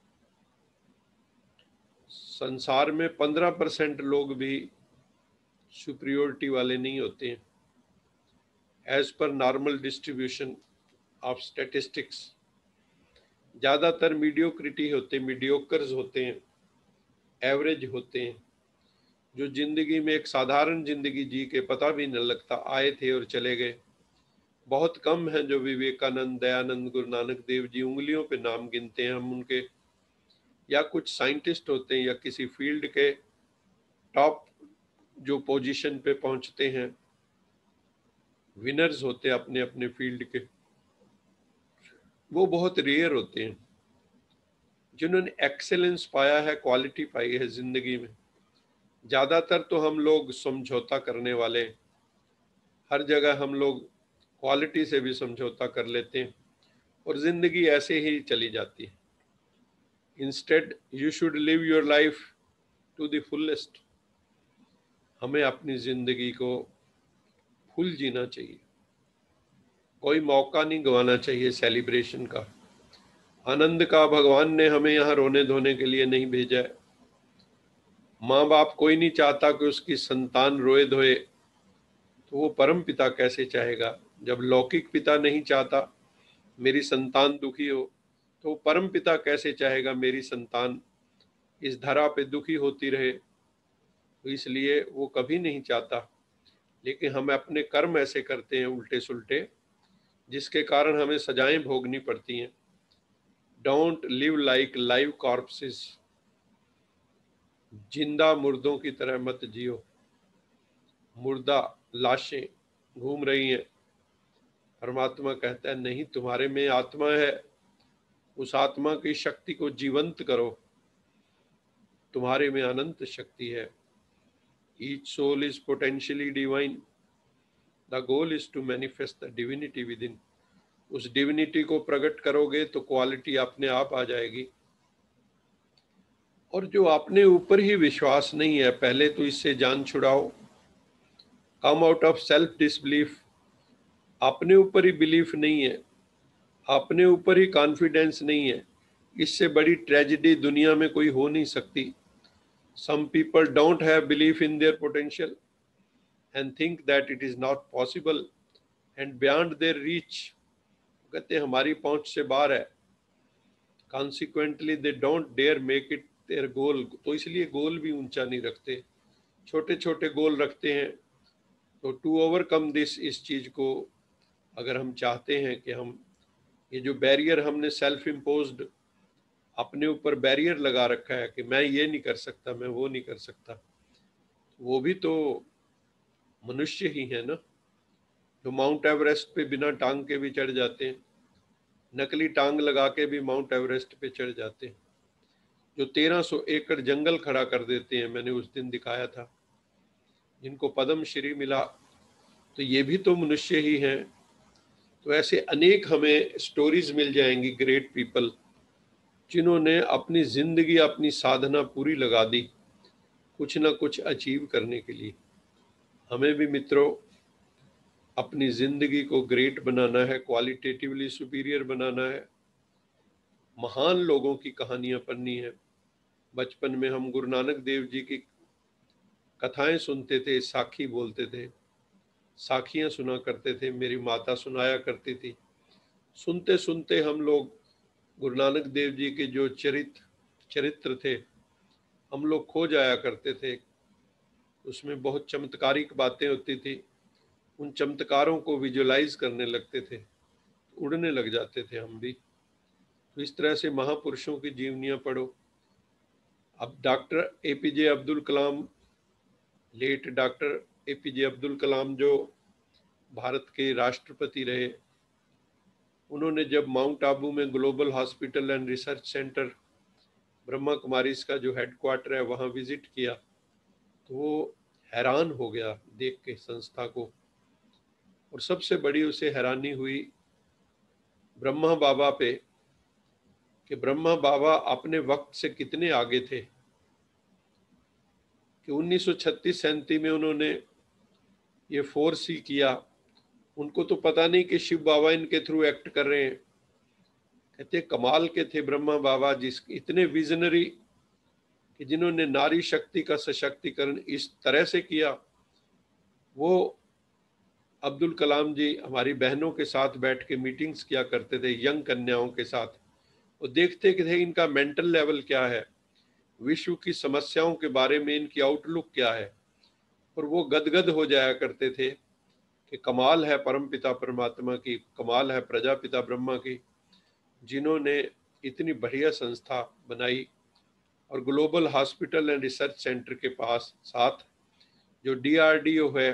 संसार में 15% लोग भी सुपीरियोरिटी वाले नहीं होते हैं, as per normal distribution of statistics. ज़्यादातर मीडियोक्रिटी होते, मीडियोकर्स होते हैं, एवरेज होते हैं, जो जिंदगी में एक साधारण जिंदगी जी के पता भी न लगता, आए थे और चले गए। बहुत कम हैं जो विवेकानंद, दयानंद, गुरु नानक देव जी, उंगलियों पे नाम गिनते हैं हम उनके। या कुछ साइंटिस्ट होते हैं या किसी फील्ड के टॉप जो पोजीशन पे पहुंचते हैं, विनर्स होते हैं अपने अपने फील्ड के, वो बहुत रेयर होते हैं। जिन्होंने एक्सेलेंस पाया है, क्वालिटी पाई है जिंदगी में। ज्यादातर तो हम लोग समझौता करने वाले, हर जगह हम लोग क्वालिटी से भी समझौता कर लेते हैं और जिंदगी ऐसे ही चली जाती है। Instead you should live your life to the fullest. हमें अपनी जिंदगी को फुल जीना चाहिए, कोई मौका नहीं गंवाना चाहिए सेलिब्रेशन का, आनंद का। भगवान ने हमें यहाँ रोने धोने के लिए नहीं भेजा है। माँ बाप कोई नहीं चाहता कि उसकी संतान रोए धोए, तो वो परम पिता कैसे चाहेगा। जब लौकिक पिता नहीं चाहता मेरी संतान दुखी हो, तो परम पिता कैसे चाहेगा मेरी संतान इस धरा पे दुखी होती रहे। तो इसलिए वो कभी नहीं चाहता। लेकिन हम अपने कर्म ऐसे करते हैं उल्टे सुल्टे, जिसके कारण हमें सजाएं भोगनी पड़ती हैं। Don't live like live corpses, जिंदा मुर्दों की तरह मत जियो। मुर्दा लाशें घूम रही हैं, परमात्मा कहता है नहीं, तुम्हारे में आत्मा है, उस आत्मा की शक्ति को जीवंत करो, तुम्हारे में अनंत शक्ति है। Each soul is potentially divine, the goal is to manifest the divinity within. उस डिविनिटी को प्रकट करोगे तो क्वालिटी अपने आप आ जाएगी। और जो अपने ऊपर ही विश्वास नहीं है, पहले तो इससे जान छुड़ाओ। Come out of self disbelief, अपने ऊपर ही बिलीफ नहीं है, अपने ऊपर ही कॉन्फिडेंस नहीं है, इससे बड़ी ट्रेजेडी दुनिया में कोई हो नहीं सकती। Some people don't have belief in their potential and think that it is not possible and beyond their reach. कहते हैं हमारी पहुंच से बाहर है, consequently they don't dare make it their goal. तो इसलिए गोल भी ऊंचा नहीं रखते, छोटे छोटे गोल रखते हैं। तो टू ओवरकम दिस, इस चीज को अगर हम चाहते हैं कि हम ये जो बैरियर हमने सेल्फ इम्पोज्ड अपने ऊपर बैरियर लगा रखा है कि मैं ये नहीं कर सकता, मैं वो नहीं कर सकता, वो भी तो मनुष्य ही है ना, जो माउंट एवरेस्ट पे बिना टांग के भी चढ़ जाते हैं, नकली टांग लगा के भी माउंट एवरेस्ट पे चढ़ जाते हैं, जो 1300 एकड़ जंगल खड़ा कर देते हैं, मैंने उस दिन दिखाया था, जिनको पद्म श्री मिला, तो ये भी तो मनुष्य ही हैं। तो ऐसे अनेक हमें स्टोरीज मिल जाएंगी, ग्रेट पीपल जिन्होंने अपनी जिंदगी, अपनी साधना पूरी लगा दी कुछ ना कुछ अचीव करने के लिए। हमें भी मित्रों अपनी जिंदगी को ग्रेट बनाना है, क्वालिटेटिवली सुपीरियर बनाना है, महान लोगों की कहानियां पढ़नी है। बचपन में हम गुरु नानक देव जी की कथाएं सुनते थे, साखी बोलते थे, साखियां सुना करते थे, मेरी माता सुनाया करती थी। सुनते सुनते हम लोग गुरु नानक देव जी के जो चरित्र थे, हम लोग खो जाया करते थे। उसमें बहुत चमत्कारिक बातें होती थी, उन चमत्कारों को विजुअलाइज करने लगते थे, उड़ने लग जाते थे हम भी। तो इस तरह से महापुरुषों की जीवनियां पढ़ो। अब doctor APJ Abdul Kalam, late doctor APJ Abdul Kalam जो भारत के राष्ट्रपति रहे, उन्होंने जब माउंट आबू में global hospital and research centre Brahma Kumaris का जो हेडक्वार्टर है वहाँ विजिट किया, तो वो हैरान हो गया देख के संस्था को। और सबसे बड़ी उसे हैरानी हुई ब्रह्मा बाबा पे, कि ब्रह्मा बाबा अपने वक्त से कितने आगे थे। कि 1936-37 में उन्होंने ये 4C किया, उनको तो पता नहीं कि शिव बाबा इनके थ्रू एक्ट कर रहे हैं। कहते कमाल के थे ब्रह्मा बाबा, जिस इतने विजनरी कि जिन्होंने नारी शक्ति का सशक्तिकरण इस तरह से किया। वो अब्दुल कलाम जी हमारी बहनों के साथ बैठ के मीटिंग्स किया करते थे, यंग कन्याओं के साथ, वो देखते थे इनका मेंटल लेवल क्या है, विश्व की समस्याओं के बारे में इनकी आउटलुक क्या है, और वो गदगद हो जाया करते थे कि कमाल है परमपिता परमात्मा की, कमाल है प्रजापिता ब्रह्मा की, जिन्होंने इतनी बढ़िया संस्था बनाई। और global hospital and research centre के पास साथ जो DRDO है,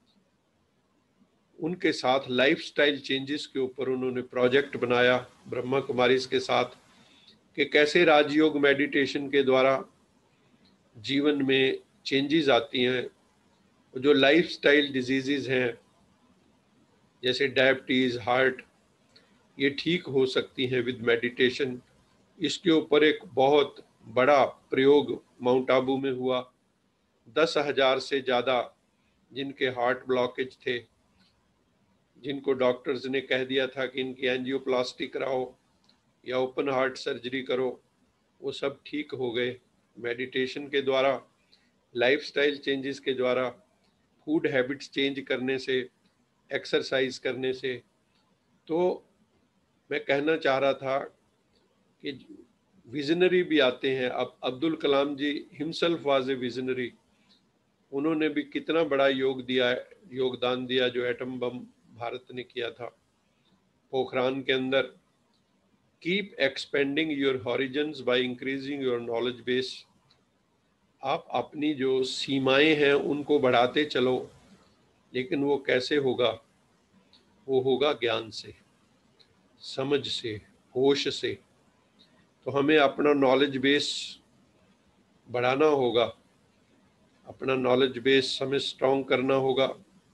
उनके साथ लाइफस्टाइल चेंजेस के ऊपर उन्होंने प्रोजेक्ट बनाया ब्रह्मा कुमारीज के साथ, कि कैसे राजयोग मेडिटेशन के द्वारा जीवन में चेंजेस आती हैं। जो लाइफस्टाइल डिजीजेज हैं जैसे डायबिटीज, हार्ट, ये ठीक हो सकती हैं विद मेडिटेशन। इसके ऊपर एक बहुत बड़ा प्रयोग माउंट आबू में हुआ। 10,000 से ज़्यादा जिनके हार्ट ब्लॉकेज थे, जिनको डॉक्टर्स ने कह दिया था कि इनकी एंजियोप्लास्टी कराओ या ओपन हार्ट सर्जरी करो, वो सब ठीक हो गए मेडिटेशन के द्वारा, लाइफस्टाइल चेंजेस के द्वारा, फूड हैबिट्स चेंज करने से, एक्सरसाइज करने से। तो मैं कहना चाह रहा था कि विजनरी भी आते हैं। अब Abdul Kalam ji himself was a visionary, उन्होंने भी कितना बड़ा योगदान दिया जो एटम बम भारत ने किया था। पोखरान के अंदर, keep expanding your horizons by increasing your knowledge base. आप अपनी जो सीमाएं हैं उनको बढ़ाते चलो, लेकिन वो कैसे होगा? वो होगा ज्ञान से, समझ से, होश से। तो हमें अपना नॉलेज बेस बढ़ाना होगा, अपना नॉलेज बेस हमें स्ट्रॉन्ग करना होगा।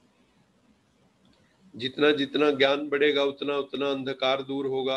जितना जितना ज्ञान बढ़ेगा उतना उतना अंधकार दूर होगा।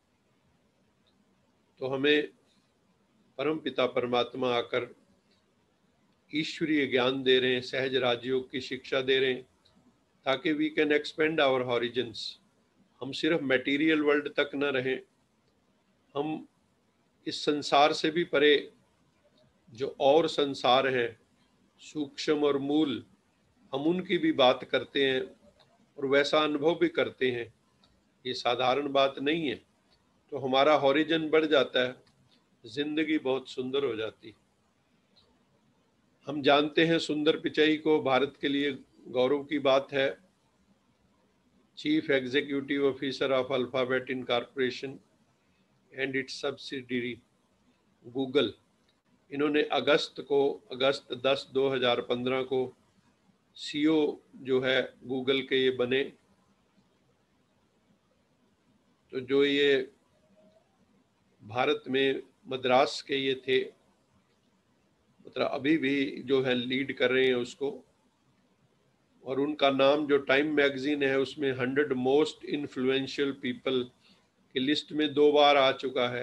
तो हमें परम पिता परमात्मा आकर ईश्वरीय ज्ञान दे रहे हैं, सहज राजयोग की शिक्षा दे रहे हैं, ताकि we can expand our horizons. हम सिर्फ मटेरियल वर्ल्ड तक न रहें, हम इस संसार से भी परे जो और संसार हैं, सूक्ष्म और मूल, हम उनकी भी बात करते हैं और वैसा अनुभव भी करते हैं। ये साधारण बात नहीं है। तो हमारा हॉरिजन बढ़ जाता है, जिंदगी बहुत सुंदर हो जाती। हम जानते हैं सुंदर पिचाई को भारत के लिए गौरव की बात है। Chief executive officer of Alphabet incorporation and its subsidiary Google, इन्होंने अगस्त 10 2015 को सीईओ जो है गूगल के ये बने। तो जो ये भारत में मद्रास के ये थे, मतलब अभी भी जो है लीड कर रहे हैं उसको। और उनका नाम जो टाइम मैगजीन है उसमें 100 मोस्ट इन्फ्लुएंशियल पीपल की लिस्ट में 2 बार आ चुका है,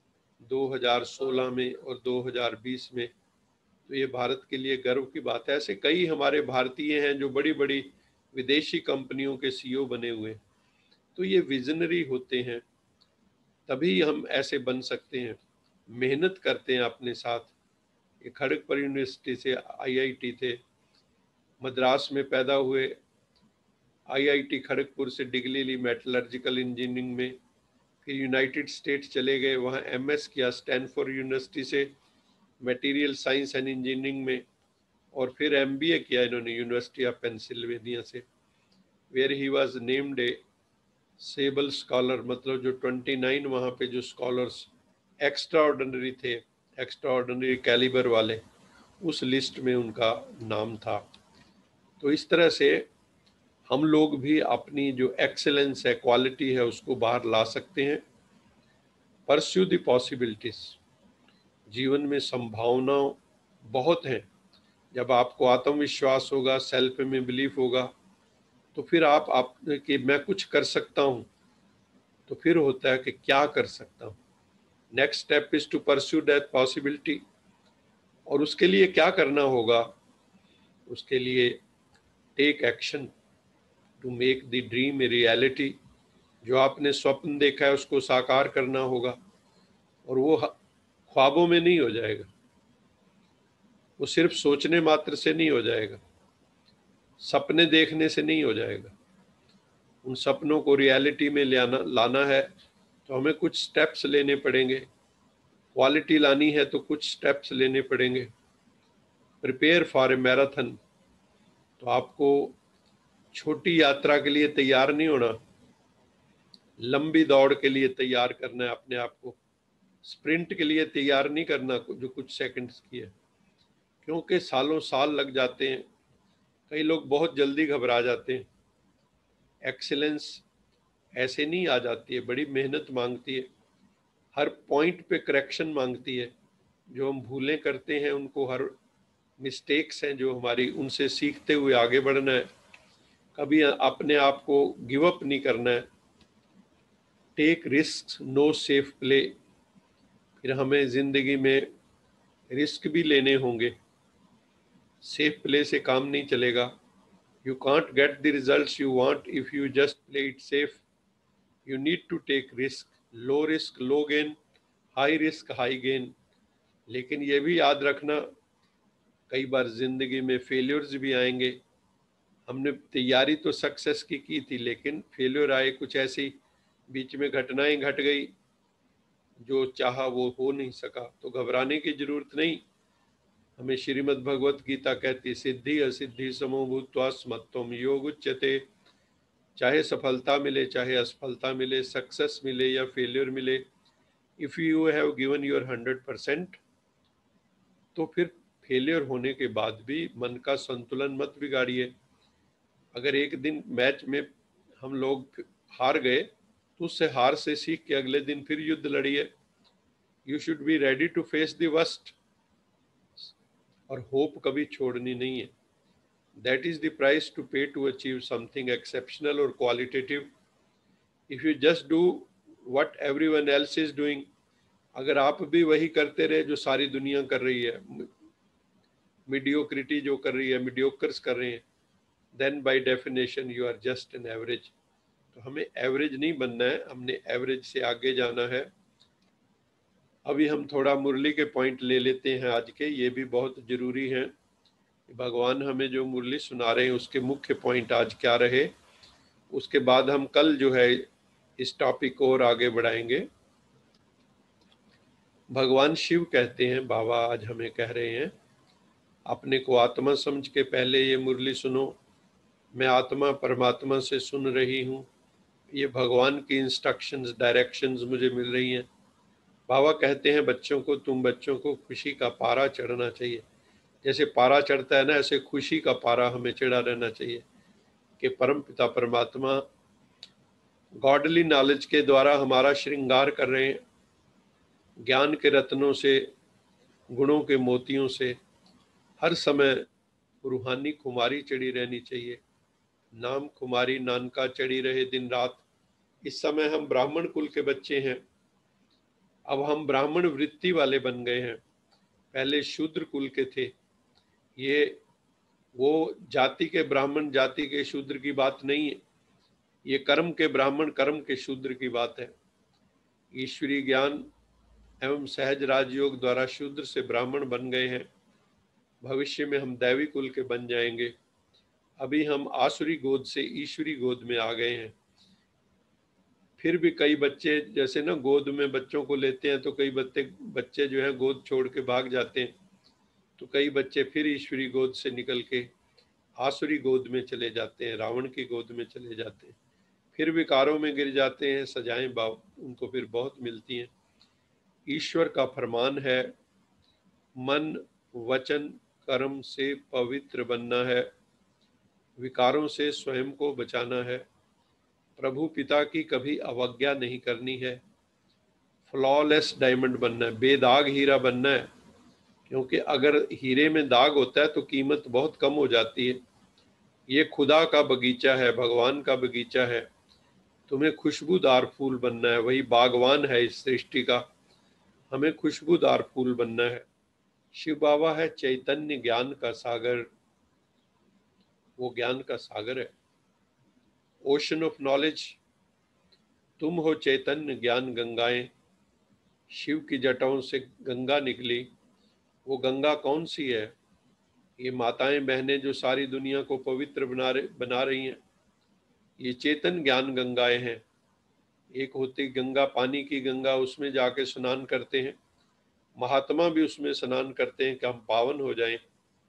2016 में और 2020 में। तो ये भारत के लिए गर्व की बात है। ऐसे कई हमारे भारतीय हैं जो बड़ी बड़ी विदेशी कंपनियों के सीईओ बने हुए। तो ये विजनरी होते हैं, तभी हम ऐसे बन सकते हैं। मेहनत करते हैं अपने साथ। ये खड़गपुर यूनिवर्सिटी से आईआईटी थे, मद्रास में पैदा हुए, आईआईटी खड़गपुर से डिग्री ली मेटलर्जिकल इंजीनियरिंग में, फिर यूनाइटेड स्टेट्स चले गए, वहाँ एमएस किया स्टैनफोर्ड यूनिवर्सिटी से मटेरियल साइंस एंड इंजीनियरिंग में, और फिर एमबीए किया इन्होंने यूनिवर्सिटी ऑफ पेंसिल्वेनिया से, where he was named a Siebel scholar. मतलब जो 29 वहाँ पे जो स्कॉलर्स एक्स्ट्रा ऑर्डिनरी थे, एक्स्ट्रा ऑर्डिनरी कैलिबर वाले, उस लिस्ट में उनका नाम था। तो इस तरह से हम लोग भी अपनी जो एक्सेलेंस है, क्वालिटी है, उसको बाहर ला सकते हैं। Pursue the possibilities. जीवन में संभावनाएं बहुत हैं। जब आपको आत्मविश्वास होगा, सेल्फ में बिलीफ होगा, तो फिर आप कि मैं कुछ कर सकता हूँ, तो फिर होता है कि क्या कर सकता हूँ। Next step is to pursue that possibility. और उसके लिए क्या करना होगा? उसके लिए take action to make the dream a reality. जो आपने स्वप्न देखा है उसको साकार करना होगा, और वो ख्वाबों में नहीं हो जाएगा, वो सिर्फ सोचने मात्र से नहीं हो जाएगा, सपने देखने से नहीं हो जाएगा। उन सपनों को रियलिटी में लाना है तो हमें कुछ स्टेप्स लेने पड़ेंगे। क्वालिटी लानी है तो कुछ स्टेप्स लेने पड़ेंगे। Prepare for a marathon. तो आपको छोटी यात्रा के लिए तैयार नहीं होना, लंबी दौड़ के लिए तैयार करना है अपने आप को। स्प्रिंट के लिए तैयार नहीं करना जो कुछ सेकंड्स की है, क्योंकि सालों साल लग जाते हैं। कई लोग बहुत जल्दी घबरा जाते हैं। एक्सीलेंस ऐसे नहीं आ जाती है, बड़ी मेहनत मांगती है, हर पॉइंट पे करेक्शन मांगती है। जो हम भूलें करते हैं उनको, हर मिस्टेक्स हैं जो हमारी, उनसे सीखते हुए आगे बढ़ना है। कभी अपने आप को गिव अप नहीं करना है। Take risk, no safe play. फिर हमें जिंदगी में रिस्क भी लेने होंगे, सेफ प्ले से काम नहीं चलेगा। You can't get the results you want if you just play it safe. You need to take risk, low risk low gain, high risk high gain. लेकिन ये भी याद रखना, कई बार जिंदगी में फेल्यूर्स भी आएंगे। हमने तैयारी तो सक्सेस की थी, लेकिन फेल्यूर आए, कुछ ऐसी बीच में घटनाएं घट गई, जो चाहा वो हो नहीं सका। तो घबराने की जरूरत नहीं। हमें श्रीमद् भगवत गीता कहती, सिद्धि असिद्धि समो भूत्वा स्मत्वम योग उच्यते। चाहे सफलता मिले चाहे असफलता मिले, सक्सेस मिले या फेलियर मिले, if you have given your 100%, तो फिर फेलियर होने के बाद भी मन का संतुलन मत बिगाड़िए। अगर एक दिन मैच में हम लोग हार गए तो उससे हार से सीख के अगले दिन फिर युद्ध लड़िए। You should be ready to face the worst, और होप कभी छोड़नी नहीं है। That is the price to pay to achieve something exceptional और qualitative. If you just do what everyone else is doing, अगर आप भी वही करते रहे जो सारी दुनिया कर रही है, मीडियोक्रिटी जो कर रही है, मीडियोकर्स कर रहे हैं, then by definition you are just an average. तो हमें एवरेज नहीं बनना है, हमने एवरेज से आगे जाना है। अभी हम थोड़ा मुरली के पॉइंट ले लेते हैं आज के, ये भी बहुत जरूरी है। भगवान हमें जो मुरली सुना रहे हैं उसके मुख्य पॉइंट आज क्या रहे, उसके बाद हम कल जो है इस टॉपिक को और आगे बढ़ाएंगे। भगवान शिव कहते हैं, बाबा आज हमें कह रहे हैं, अपने को आत्मा समझ के पहले ये मुरली सुनो। मैं आत्मा परमात्मा से सुन रही हूँ, ये भगवान की इंस्ट्रक्शंस, डायरेक्शंस मुझे मिल रही हैं। बाबा कहते हैं बच्चों को, तुम बच्चों को खुशी का पारा चढ़ना चाहिए। जैसे पारा चढ़ता है ना, ऐसे खुशी का पारा हमें चढ़ा रहना चाहिए कि परम पिता परमात्मा गॉडली नॉलेज के द्वारा हमारा श्रृंगार कर रहे हैं, ज्ञान के रत्नों से, गुणों के मोतियों से हर समय रूहानी खुमारी चढ़ी रहनी चाहिए। नाम खुमारी नानका चढ़ी रहे दिन रात। इस समय हम ब्राह्मण कुल के बच्चे हैं, अब हम ब्राह्मण वृत्ति वाले बन गए हैं, पहले शूद्र कुल के थे। ये वो जाति के ब्राह्मण जाति के शूद्र की बात नहीं है, ये कर्म के ब्राह्मण कर्म के शूद्र की बात है। ईश्वरीय ज्ञान एवं सहज राजयोग द्वारा शूद्र से ब्राह्मण बन गए हैं, भविष्य में हम दैवी कुल के बन जाएंगे। अभी हम आसुरी गोद से ईश्वरी गोद में आ गए हैं। फिर भी कई बच्चे जैसे ना गोद में बच्चों को लेते हैं तो कई बच्चे जो है गोद छोड़ के भाग जाते हैं, तो कई बच्चे फिर ईश्वरी गोद से निकल के आसुरी गोद में चले जाते हैं, रावण की गोद में चले जाते हैं, फिर विकारों में गिर जाते हैं। सजाएं उनको फिर बहुत मिलती हैं। ईश्वर का फरमान है, मन वचन कर्म से पवित्र बनना है, विकारों से स्वयं को बचाना है, प्रभु पिता की कभी अवज्ञा नहीं करनी है, फ्लॉलेस डायमंड बनना है, बेदाग हीरा बनना है। क्योंकि अगर हीरे में दाग होता है तो कीमत बहुत कम हो जाती है। ये खुदा का बगीचा है, भगवान का बगीचा है, तुम्हें खुशबूदार फूल बनना है। वही बागवान है इस सृष्टि का, हमें खुशबूदार फूल बनना है। शिव बाबा है चैतन्य ज्ञान का सागर, वो ज्ञान का सागर है, ओशन ऑफ नॉलेज। तुम हो चैतन्य ज्ञान गंगाएं, शिव की जटाओं से गंगा निकली। वो गंगा कौन सी है? ये माताएं बहनें जो सारी दुनिया को पवित्र बना रही हैं, ये चेतन ज्ञान गंगाएं हैं। एक होती गंगा पानी की गंगा, उसमें जाके स्नान करते हैं, महात्मा भी उसमें स्नान करते हैं कि हम पावन हो जाएं।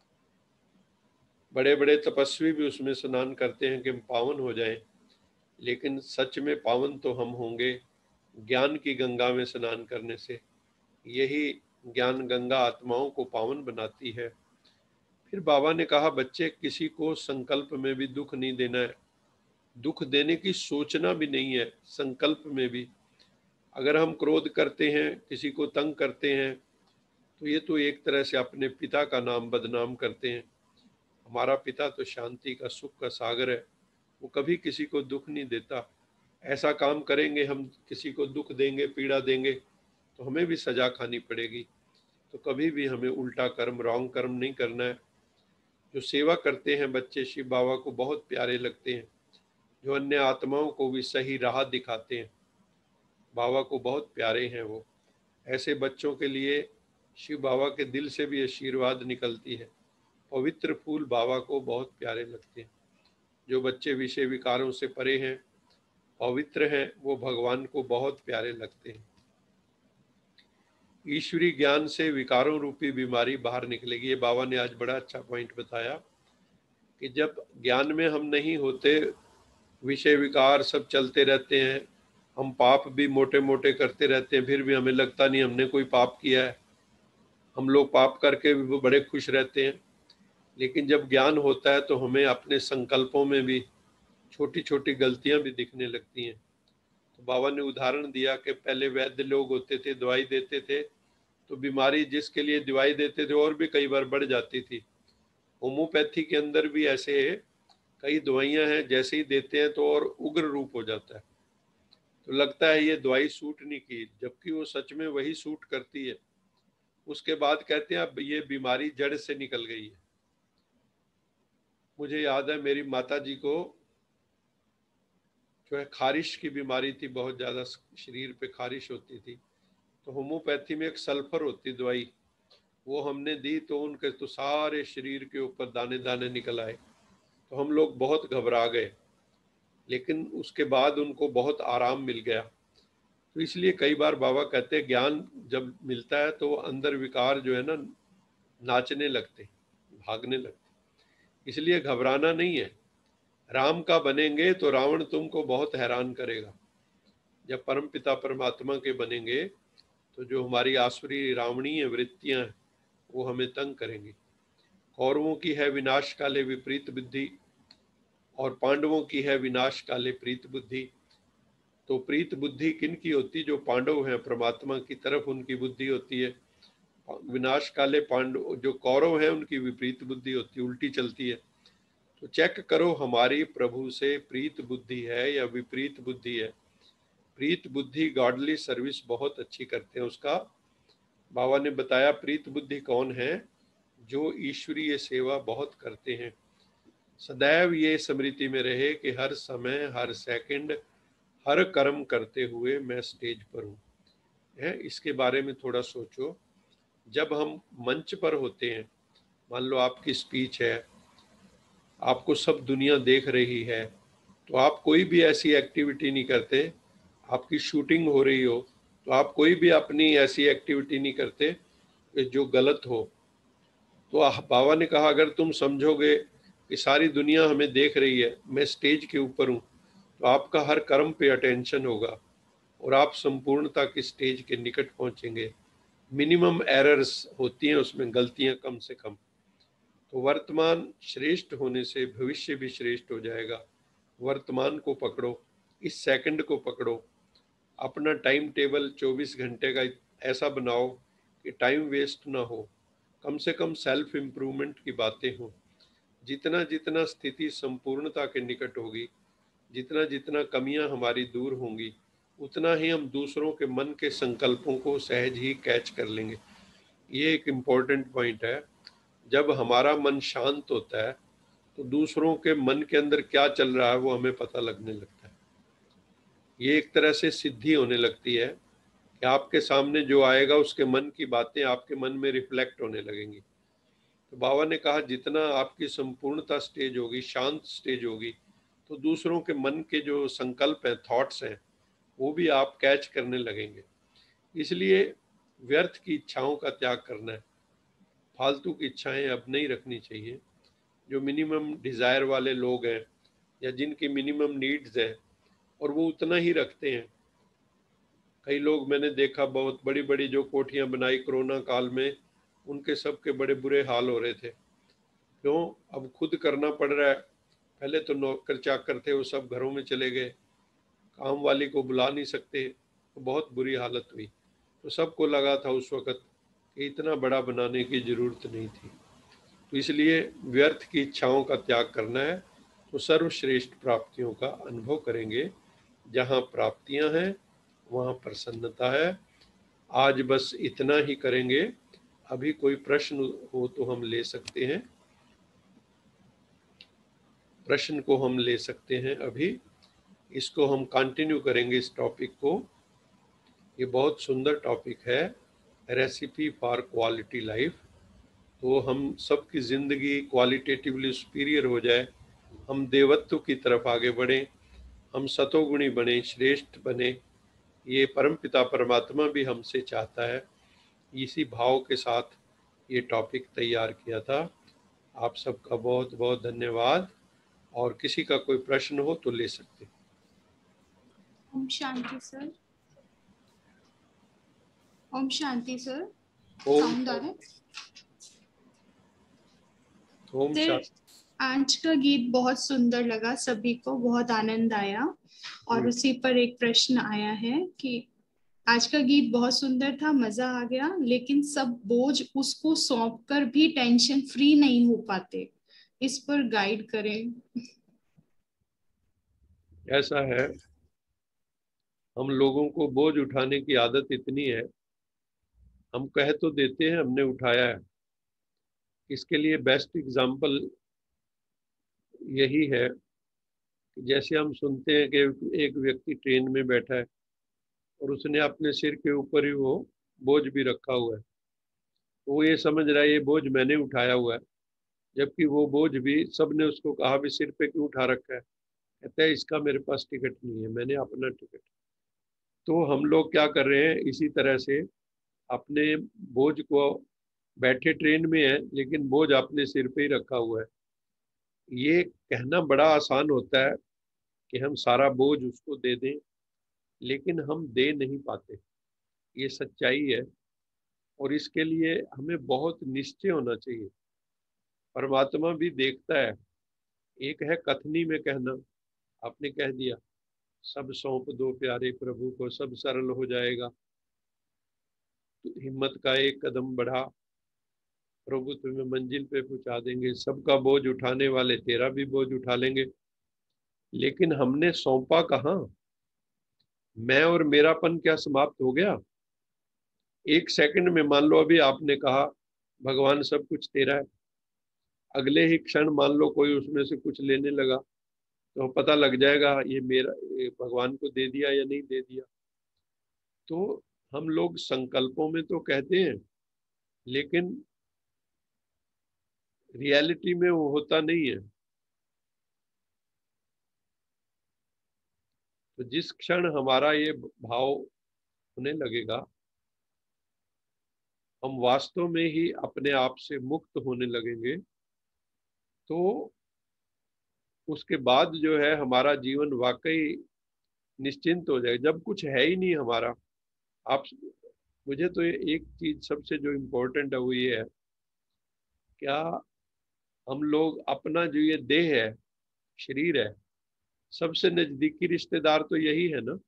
बड़े बड़े तपस्वी भी उसमें स्नान करते हैं कि हम पावन हो जाएं। लेकिन सच में पावन तो हम होंगे ज्ञान की गंगा में स्नान करने से। यही ज्ञान गंगा आत्माओं को पावन बनाती है। फिर बाबा ने कहा, बच्चे किसी को संकल्प में भी दुख नहीं देना है, दुख देने की सोचना भी नहीं है। संकल्प में भी अगर हम क्रोध करते हैं, किसी को तंग करते हैं, तो ये तो एक तरह से अपने पिता का नाम बदनाम करते हैं। हमारा पिता तो शांति का, सुख का सागर है, वो कभी किसी को दुख नहीं देता। ऐसा काम करेंगे हम, किसी को दुख देंगे, पीड़ा देंगे, तो हमें भी सजा खानी पड़ेगी। तो कभी भी हमें उल्टा कर्म, रॉन्ग कर्म नहीं करना है। जो सेवा करते हैं बच्चे, शिव बाबा को बहुत प्यारे लगते हैं, जो अन्य आत्माओं को भी सही राह दिखाते हैं, बाबा को बहुत प्यारे हैं वो। ऐसे बच्चों के लिए शिव बाबा के दिल से भी आशीर्वाद निकलती है। पवित्र फूल बाबा को बहुत प्यारे लगते हैं। जो बच्चे विषय विकारों से परे हैं, पवित्र हैं, वो भगवान को बहुत प्यारे लगते हैं। ईश्वरी ज्ञान से विकारों रूपी बीमारी बाहर निकलेगी। ये बाबा ने आज बड़ा अच्छा पॉइंट बताया कि जब ज्ञान में हम नहीं होते विषय विकार सब चलते रहते हैं, हम पाप भी मोटे मोटे करते रहते हैं, फिर भी हमें लगता नहीं हमने कोई पाप किया है, हम लोग पाप करके भी बड़े खुश रहते हैं। लेकिन जब ज्ञान होता है तो हमें अपने संकल्पों में भी छोटी छोटी गलतियां भी दिखने लगती हैं। तो बाबा ने उदाहरण दिया कि पहले वैद्य लोग होते थे, दवाई देते थे, तो बीमारी जिसके लिए दवाई देते थे और भी कई बार बढ़ जाती थी। होम्योपैथी के अंदर भी ऐसे कई दवाइयां हैं, जैसे ही देते हैं तो और उग्र रूप हो जाता है, तो लगता है ये दवाई सूट नहीं की, जबकि वो सच में वही सूट करती है। उसके बाद कहते हैं अब ये बीमारी जड़ से निकल गई है। मुझे याद है मेरी माता जी को जो है खारिश की बीमारी थी, बहुत ज्यादा शरीर पे खारिश होती थी, तो होम्योपैथी में एक सल्फर होती दवाई, वो हमने दी तो उनके तो सारे शरीर के ऊपर दाने दाने निकल आए। तो हम लोग बहुत घबरा गए, लेकिन उसके बाद उनको बहुत आराम मिल गया। तो इसलिए कई बार बाबा कहते हैं ज्ञान जब मिलता है तो अंदर विकार जो है ना नाचने लगते, भागने लगते। इसलिए घबराना नहीं है। राम का बनेंगे तो रावण तुमको बहुत हैरान करेगा, जब परम पिता परमात्मा के बनेंगे तो जो हमारी आसुरी रावणीय वृत्तियां हैं वो हमें तंग करेंगी। कौरवों की है विनाश काले विपरीत बुद्धि और पांडवों की है विनाश काले प्रीत बुद्धि। तो प्रीत बुद्धि किन की होती? जो पांडव हैं, परमात्मा की तरफ उनकी बुद्धि होती है। विनाश काले पांडव जो कौरव हैं उनकी विपरीत बुद्धि होती है, उल्टी चलती है। तो चेक करो हमारी प्रभु से प्रीत बुद्धि है या विपरीत बुद्धि है। प्रीत बुद्धि गॉडली सर्विस बहुत अच्छी करते हैं उसका। बाबा ने बताया प्रीत बुद्धि कौन है? जो ईश्वरीय सेवा बहुत करते हैं। सदैव ये स्मृति में रहे कि हर समय हर सेकंड हर कर्म करते हुए मैं स्टेज पर हूँ। है, इसके बारे में थोड़ा सोचो। जब हम मंच पर होते हैं, मान लो आपकी स्पीच है, आपको सब दुनिया देख रही है, तो आप कोई भी ऐसी एक्टिविटी नहीं करते। आपकी शूटिंग हो रही हो तो आप कोई भी अपनी ऐसी एक्टिविटी नहीं करते जो गलत हो। तो बाबा ने कहा अगर तुम समझोगे कि सारी दुनिया हमें देख रही है, मैं स्टेज के ऊपर हूँ, तो आपका हर कर्म पे अटेंशन होगा और आप संपूर्णता की स्टेज के निकट पहुंचेंगे। मिनिमम एरर्स होती हैं उसमें, गलतियां कम से कम। तो वर्तमान श्रेष्ठ होने से भविष्य भी श्रेष्ठ हो जाएगा। वर्तमान को पकड़ो, इस सेकंड को पकड़ो। अपना टाइम टेबल 24 घंटे का ऐसा बनाओ कि टाइम वेस्ट ना हो, कम से कम सेल्फ इम्प्रूवमेंट की बातें हों। जितना जितना स्थिति संपूर्णता के निकट होगी, जितना जितना कमियां हमारी दूर होंगी, उतना ही हम दूसरों के मन के संकल्पों को सहज ही कैच कर लेंगे। ये एक इम्पोर्टेंट पॉइंट है। जब हमारा मन शांत होता है तो दूसरों के मन के अंदर क्या चल रहा है वो हमें पता लगने लगता है। ये एक तरह से सिद्धि होने लगती है कि आपके सामने जो आएगा उसके मन की बातें आपके मन में रिफ्लेक्ट होने लगेंगी। तो बाबा ने कहा जितना आपकी संपूर्णता स्टेज होगी, शांत स्टेज होगी, तो दूसरों के मन के जो संकल्प हैं, थॉट्स हैं, वो भी आप कैच करने लगेंगे। इसलिए व्यर्थ की इच्छाओं का त्याग करना है। फालतू की इच्छाएं अब नहीं रखनी चाहिए। जो मिनिमम डिजायर वाले लोग हैं या जिनकी मिनिमम नीड्स हैं और वो उतना ही रखते हैं। कई लोग मैंने देखा बहुत बड़ी बड़ी जो कोठियां बनाई कोरोना काल में, उनके सबके बड़े बुरे हाल हो रहे थे। क्यों? अब खुद करना पड़ रहा है। पहले तो नौकर चाकर थे, वो सब घरों में चले गए, काम वाली को बुला नहीं सकते, तो बहुत बुरी हालत हुई। तो सबको लगा था उस वक़्त कि इतना बड़ा बनाने की ज़रूरत नहीं थी। तो इसलिए व्यर्थ की इच्छाओं का त्याग करना है, तो सर्वश्रेष्ठ प्राप्तियों का अनुभव करेंगे। जहाँ प्राप्तियाँ हैं वहाँ प्रसन्नता है। आज बस इतना ही करेंगे। अभी कोई प्रश्न हो तो हम ले सकते हैं, प्रश्न को हम ले सकते हैं अभी। इसको हम कंटिन्यू करेंगे इस टॉपिक को। ये बहुत सुंदर टॉपिक है, रेसिपी फॉर क्वालिटी लाइफ। तो हम सबकी ज़िंदगी क्वालिटेटिवली सुपीरियर हो जाए, हम देवत्व की तरफ आगे बढ़ें, हम सतोगुणी बने, श्रेष्ठ बने, ये परमपिता परमात्मा भी हमसे चाहता है। इसी भाव के साथ ये टॉपिक तैयार किया था। आप सबका बहुत बहुत धन्यवाद। और किसी का कोई प्रश्न हो तो ले सकते हैं। Om Shanti sir. Om Shanti sir. Om sound आ रहा है? ओम सर, शांति। आज का गीत बहुत सुंदर लगा, सभी को बहुत आनंद आया। और उसी पर एक प्रश्न आया है कि आज का गीत बहुत सुंदर था, मजा आ गया, लेकिन सब बोझ उसको सौंप कर भी टेंशन फ्री नहीं हो पाते, इस पर गाइड करें। ऐसा है, हम लोगों को बोझ उठाने की आदत इतनी है, हम कह तो देते हैं हमने उठाया है। इसके लिए बेस्ट एग्जाम्पल यही है कि जैसे हम सुनते हैं कि एक व्यक्ति ट्रेन में बैठा है और उसने अपने सिर के ऊपर ही वो बोझ भी रखा हुआ है। वो ये समझ रहा है ये बोझ मैंने उठाया हुआ है, जबकि वो बोझ भी सबने उसको कहा भी सिर पे क्यों उठा रखा है। कहता है इसका मेरे पास टिकट नहीं है, मैंने अपना टिकट। तो हम लोग क्या कर रहे हैं, इसी तरह से अपने बोझ को, बैठे ट्रेन में है लेकिन बोझ अपने सिर पे ही रखा हुआ है। ये कहना बड़ा आसान होता है कि हम सारा बोझ उसको दे दें, लेकिन हम दे नहीं पाते, ये सच्चाई है। और इसके लिए हमें बहुत निश्चय होना चाहिए। परमात्मा भी देखता है। एक है कथनी में कहना, आपने कह दिया सब सौंप दो प्यारे प्रभु को, सब सरल हो जाएगा। तो हिम्मत का एक कदम बढ़ा, प्रभु तुम्हें मंजिल पे पहुंचा देंगे, सबका बोझ उठाने वाले तेरा भी बोझ उठा लेंगे। लेकिन हमने सौंपा कहाँ? मैं और मेरापन क्या समाप्त हो गया? एक सेकंड में मान लो अभी आपने कहा भगवान सब कुछ तेरा है, अगले ही क्षण मान लो कोई उसमें से कुछ लेने लगा, तो पता लग जाएगा ये मेरा, ये भगवान को दे दिया या नहीं दे दिया। तो हम लोग संकल्पों में तो कहते हैं, लेकिन रियलिटी में वो होता नहीं है। तो जिस क्षण हमारा ये भाव होने लगेगा, हम वास्तव में ही अपने आप से मुक्त होने लगेंगे। तो उसके बाद जो है हमारा जीवन वाकई निश्चिंत हो जाएगा, जब कुछ है ही नहीं हमारा। आप, मुझे तो एक चीज सबसे जो इम्पोर्टेंट है वो ये है, क्या हम लोग अपना जो ये देह है, शरीर है, सबसे नजदीकी रिश्तेदार तो यही है ना।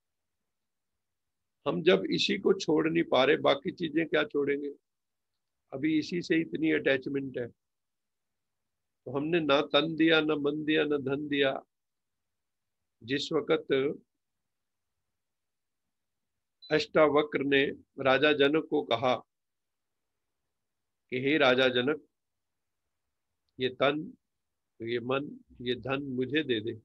हम जब इसी को छोड़ नहीं पा रहे, बाकी चीजें क्या छोड़ेंगे? अभी इसी से इतनी अटैचमेंट है। तो हमने ना तन दिया, ना मन दिया, ना धन दिया। जिस वक्त अष्टावक्र ने राजा जनक को कहा कि हे राजा जनक, ये तन, ये मन, ये धन मुझे दे दे,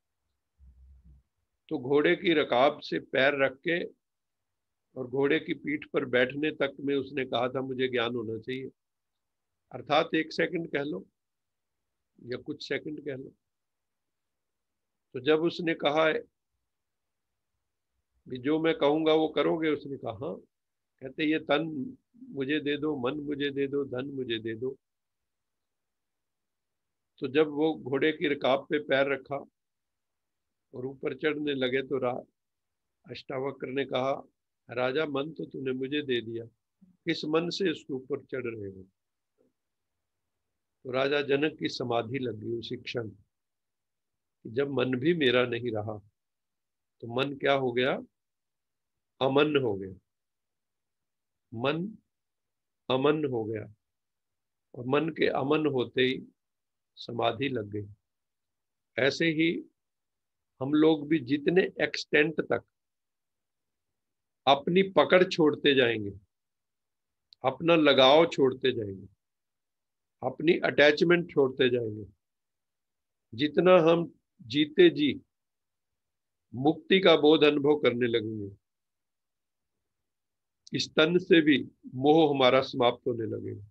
तो घोड़े की रकाब से पैर रख के और घोड़े की पीठ पर बैठने तक में उसने कहा था मुझे ज्ञान होना चाहिए। अर्थात एक सेकंड कह लो या कुछ सेकंड कह लो। तो जब उसने कहा कि जो मैं कहूंगा वो करोगे, उसने कहा हाँ। कहते ये तन मुझे दे दो, मन मुझे दे दो, धन मुझे दे दो। तो जब वो घोड़े की रकाब पे पैर रखा और ऊपर चढ़ने लगे, तो अष्टावक्र ने कहा राजा, मन तो तूने मुझे दे दिया, किस मन से इसके ऊपर चढ़ रहे हो? तो राजा जनक की समाधि लग गई उसी क्षण। जब मन भी मेरा नहीं रहा तो मन क्या हो गया? अमन हो गया। मन अमन हो गया, और मन के अमन होते ही समाधि लग गई। ऐसे ही हम लोग भी जितने एक्सटेंट तक अपनी पकड़ छोड़ते जाएंगे, अपना लगाव छोड़ते जाएंगे, अपनी अटैचमेंट छोड़ते जाएंगे, जितना हम जीते जी मुक्ति का बोध अनुभव करने लगेंगे, इस तन से भी मोह हमारा समाप्त होने लगेगा।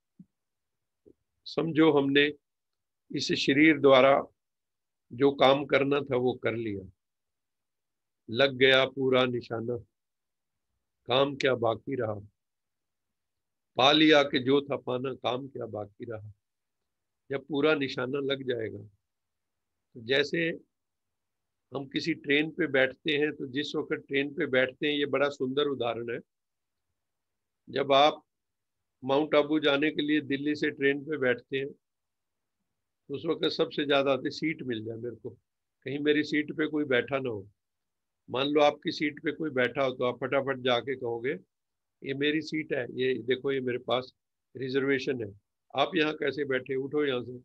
समझो हमने इस शरीर द्वारा जो काम करना था वो कर लिया, लग गया पूरा निशाना, काम क्या बाकी रहा? पा लिया कि जो था पाना, काम क्या बाकी रहा? जब पूरा निशाना लग जाएगा जैसे हम किसी ट्रेन पे बैठते हैं, तो जिस वक्त ट्रेन पे बैठते हैं, ये बड़ा सुंदर उदाहरण है। जब आप माउंट आबू जाने के लिए दिल्ली से ट्रेन पे बैठते हैं, तो उस वक्त सबसे ज्यादा आती सीट मिल जाए मेरे को, कहीं मेरी सीट पे कोई बैठा ना हो। मान लो आपकी सीट पे कोई बैठा हो, तो आप फटाफट जाके कहोगे ये मेरी सीट है, ये देखो, ये मेरे पास रिजर्वेशन है, आप यहाँ कैसे बैठे, उठो यहाँ से।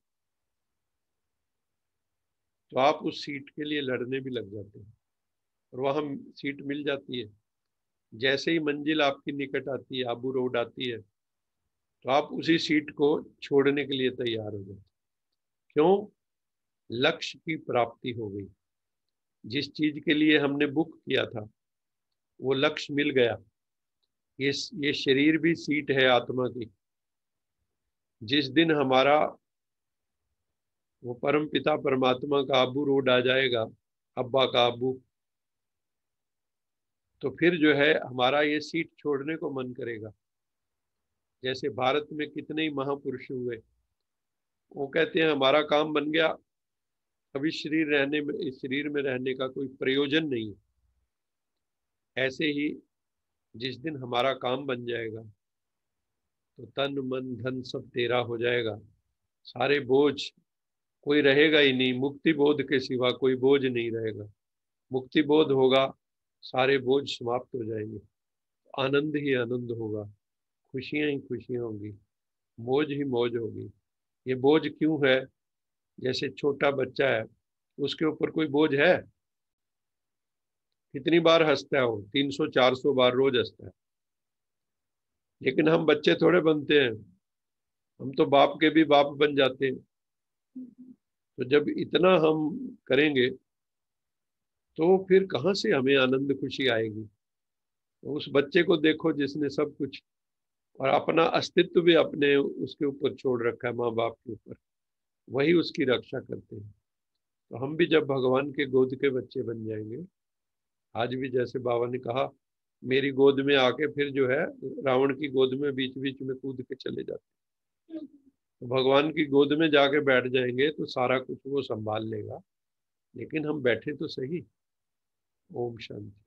तो आप उस सीट के लिए लड़ने भी लग जाते हैं, और वहां सीट मिल जाती है। जैसे ही मंजिल आपकी निकट आती है, आबू रोड आती है, तो आप उसी सीट को छोड़ने के लिए तैयार हो जाते। क्यों? लक्ष्य की प्राप्ति हो गई। जिस चीज के लिए हमने बुक किया था, वो लक्ष्य मिल गया। ये शरीर भी सीट है आत्मा की। जिस दिन हमारा वो परम पिता परमात्मा का आबू रोड आ जाएगा, अब्बा का आबू, तो फिर जो है हमारा ये सीट छोड़ने को मन करेगा। जैसे भारत में कितने ही महापुरुष हुए, वो कहते हैं हमारा काम बन गया, अभी इस शरीर में रहने का कोई प्रयोजन नहीं है। ऐसे ही जिस दिन हमारा काम बन जाएगा, तो तन मन धन सब तेरा हो जाएगा। सारे बोझ कोई रहेगा ही नहीं, मुक्ति बोध के सिवा कोई बोझ नहीं रहेगा। मुक्ति बोध होगा, सारे बोझ समाप्त हो जाएंगे, आनंद ही आनंद होगा, खुशियां ही खुशियां होंगी, मौज ही मौज होगी। ये बोझ क्यों है? जैसे छोटा बच्चा है, उसके ऊपर कोई बोझ है? कितनी बार हंसता है वो? 300-400 बार रोज हंसता है। लेकिन हम बच्चे थोड़े बनते हैं, हम तो बाप के भी बाप बन जाते हैं। तो जब इतना हम करेंगे, तो फिर कहाँ से हमें आनंद खुशी आएगी? तो उस बच्चे को देखो जिसने सब कुछ और अपना अस्तित्व भी अपने उसके ऊपर छोड़ रखा है, माँ बाप के ऊपर, वही उसकी रक्षा करते हैं। तो हम भी जब भगवान के गोद के बच्चे बन जाएंगे, आज भी जैसे बाबा ने कहा, मेरी गोद में आके फिर जो है रावण की गोद में बीच बीच में कूद के चले जाते, तो भगवान की गोद में जाके बैठ जाएंगे तो सारा कुछ वो संभाल लेगा। लेकिन हम बैठे तो सही। ओम शांति।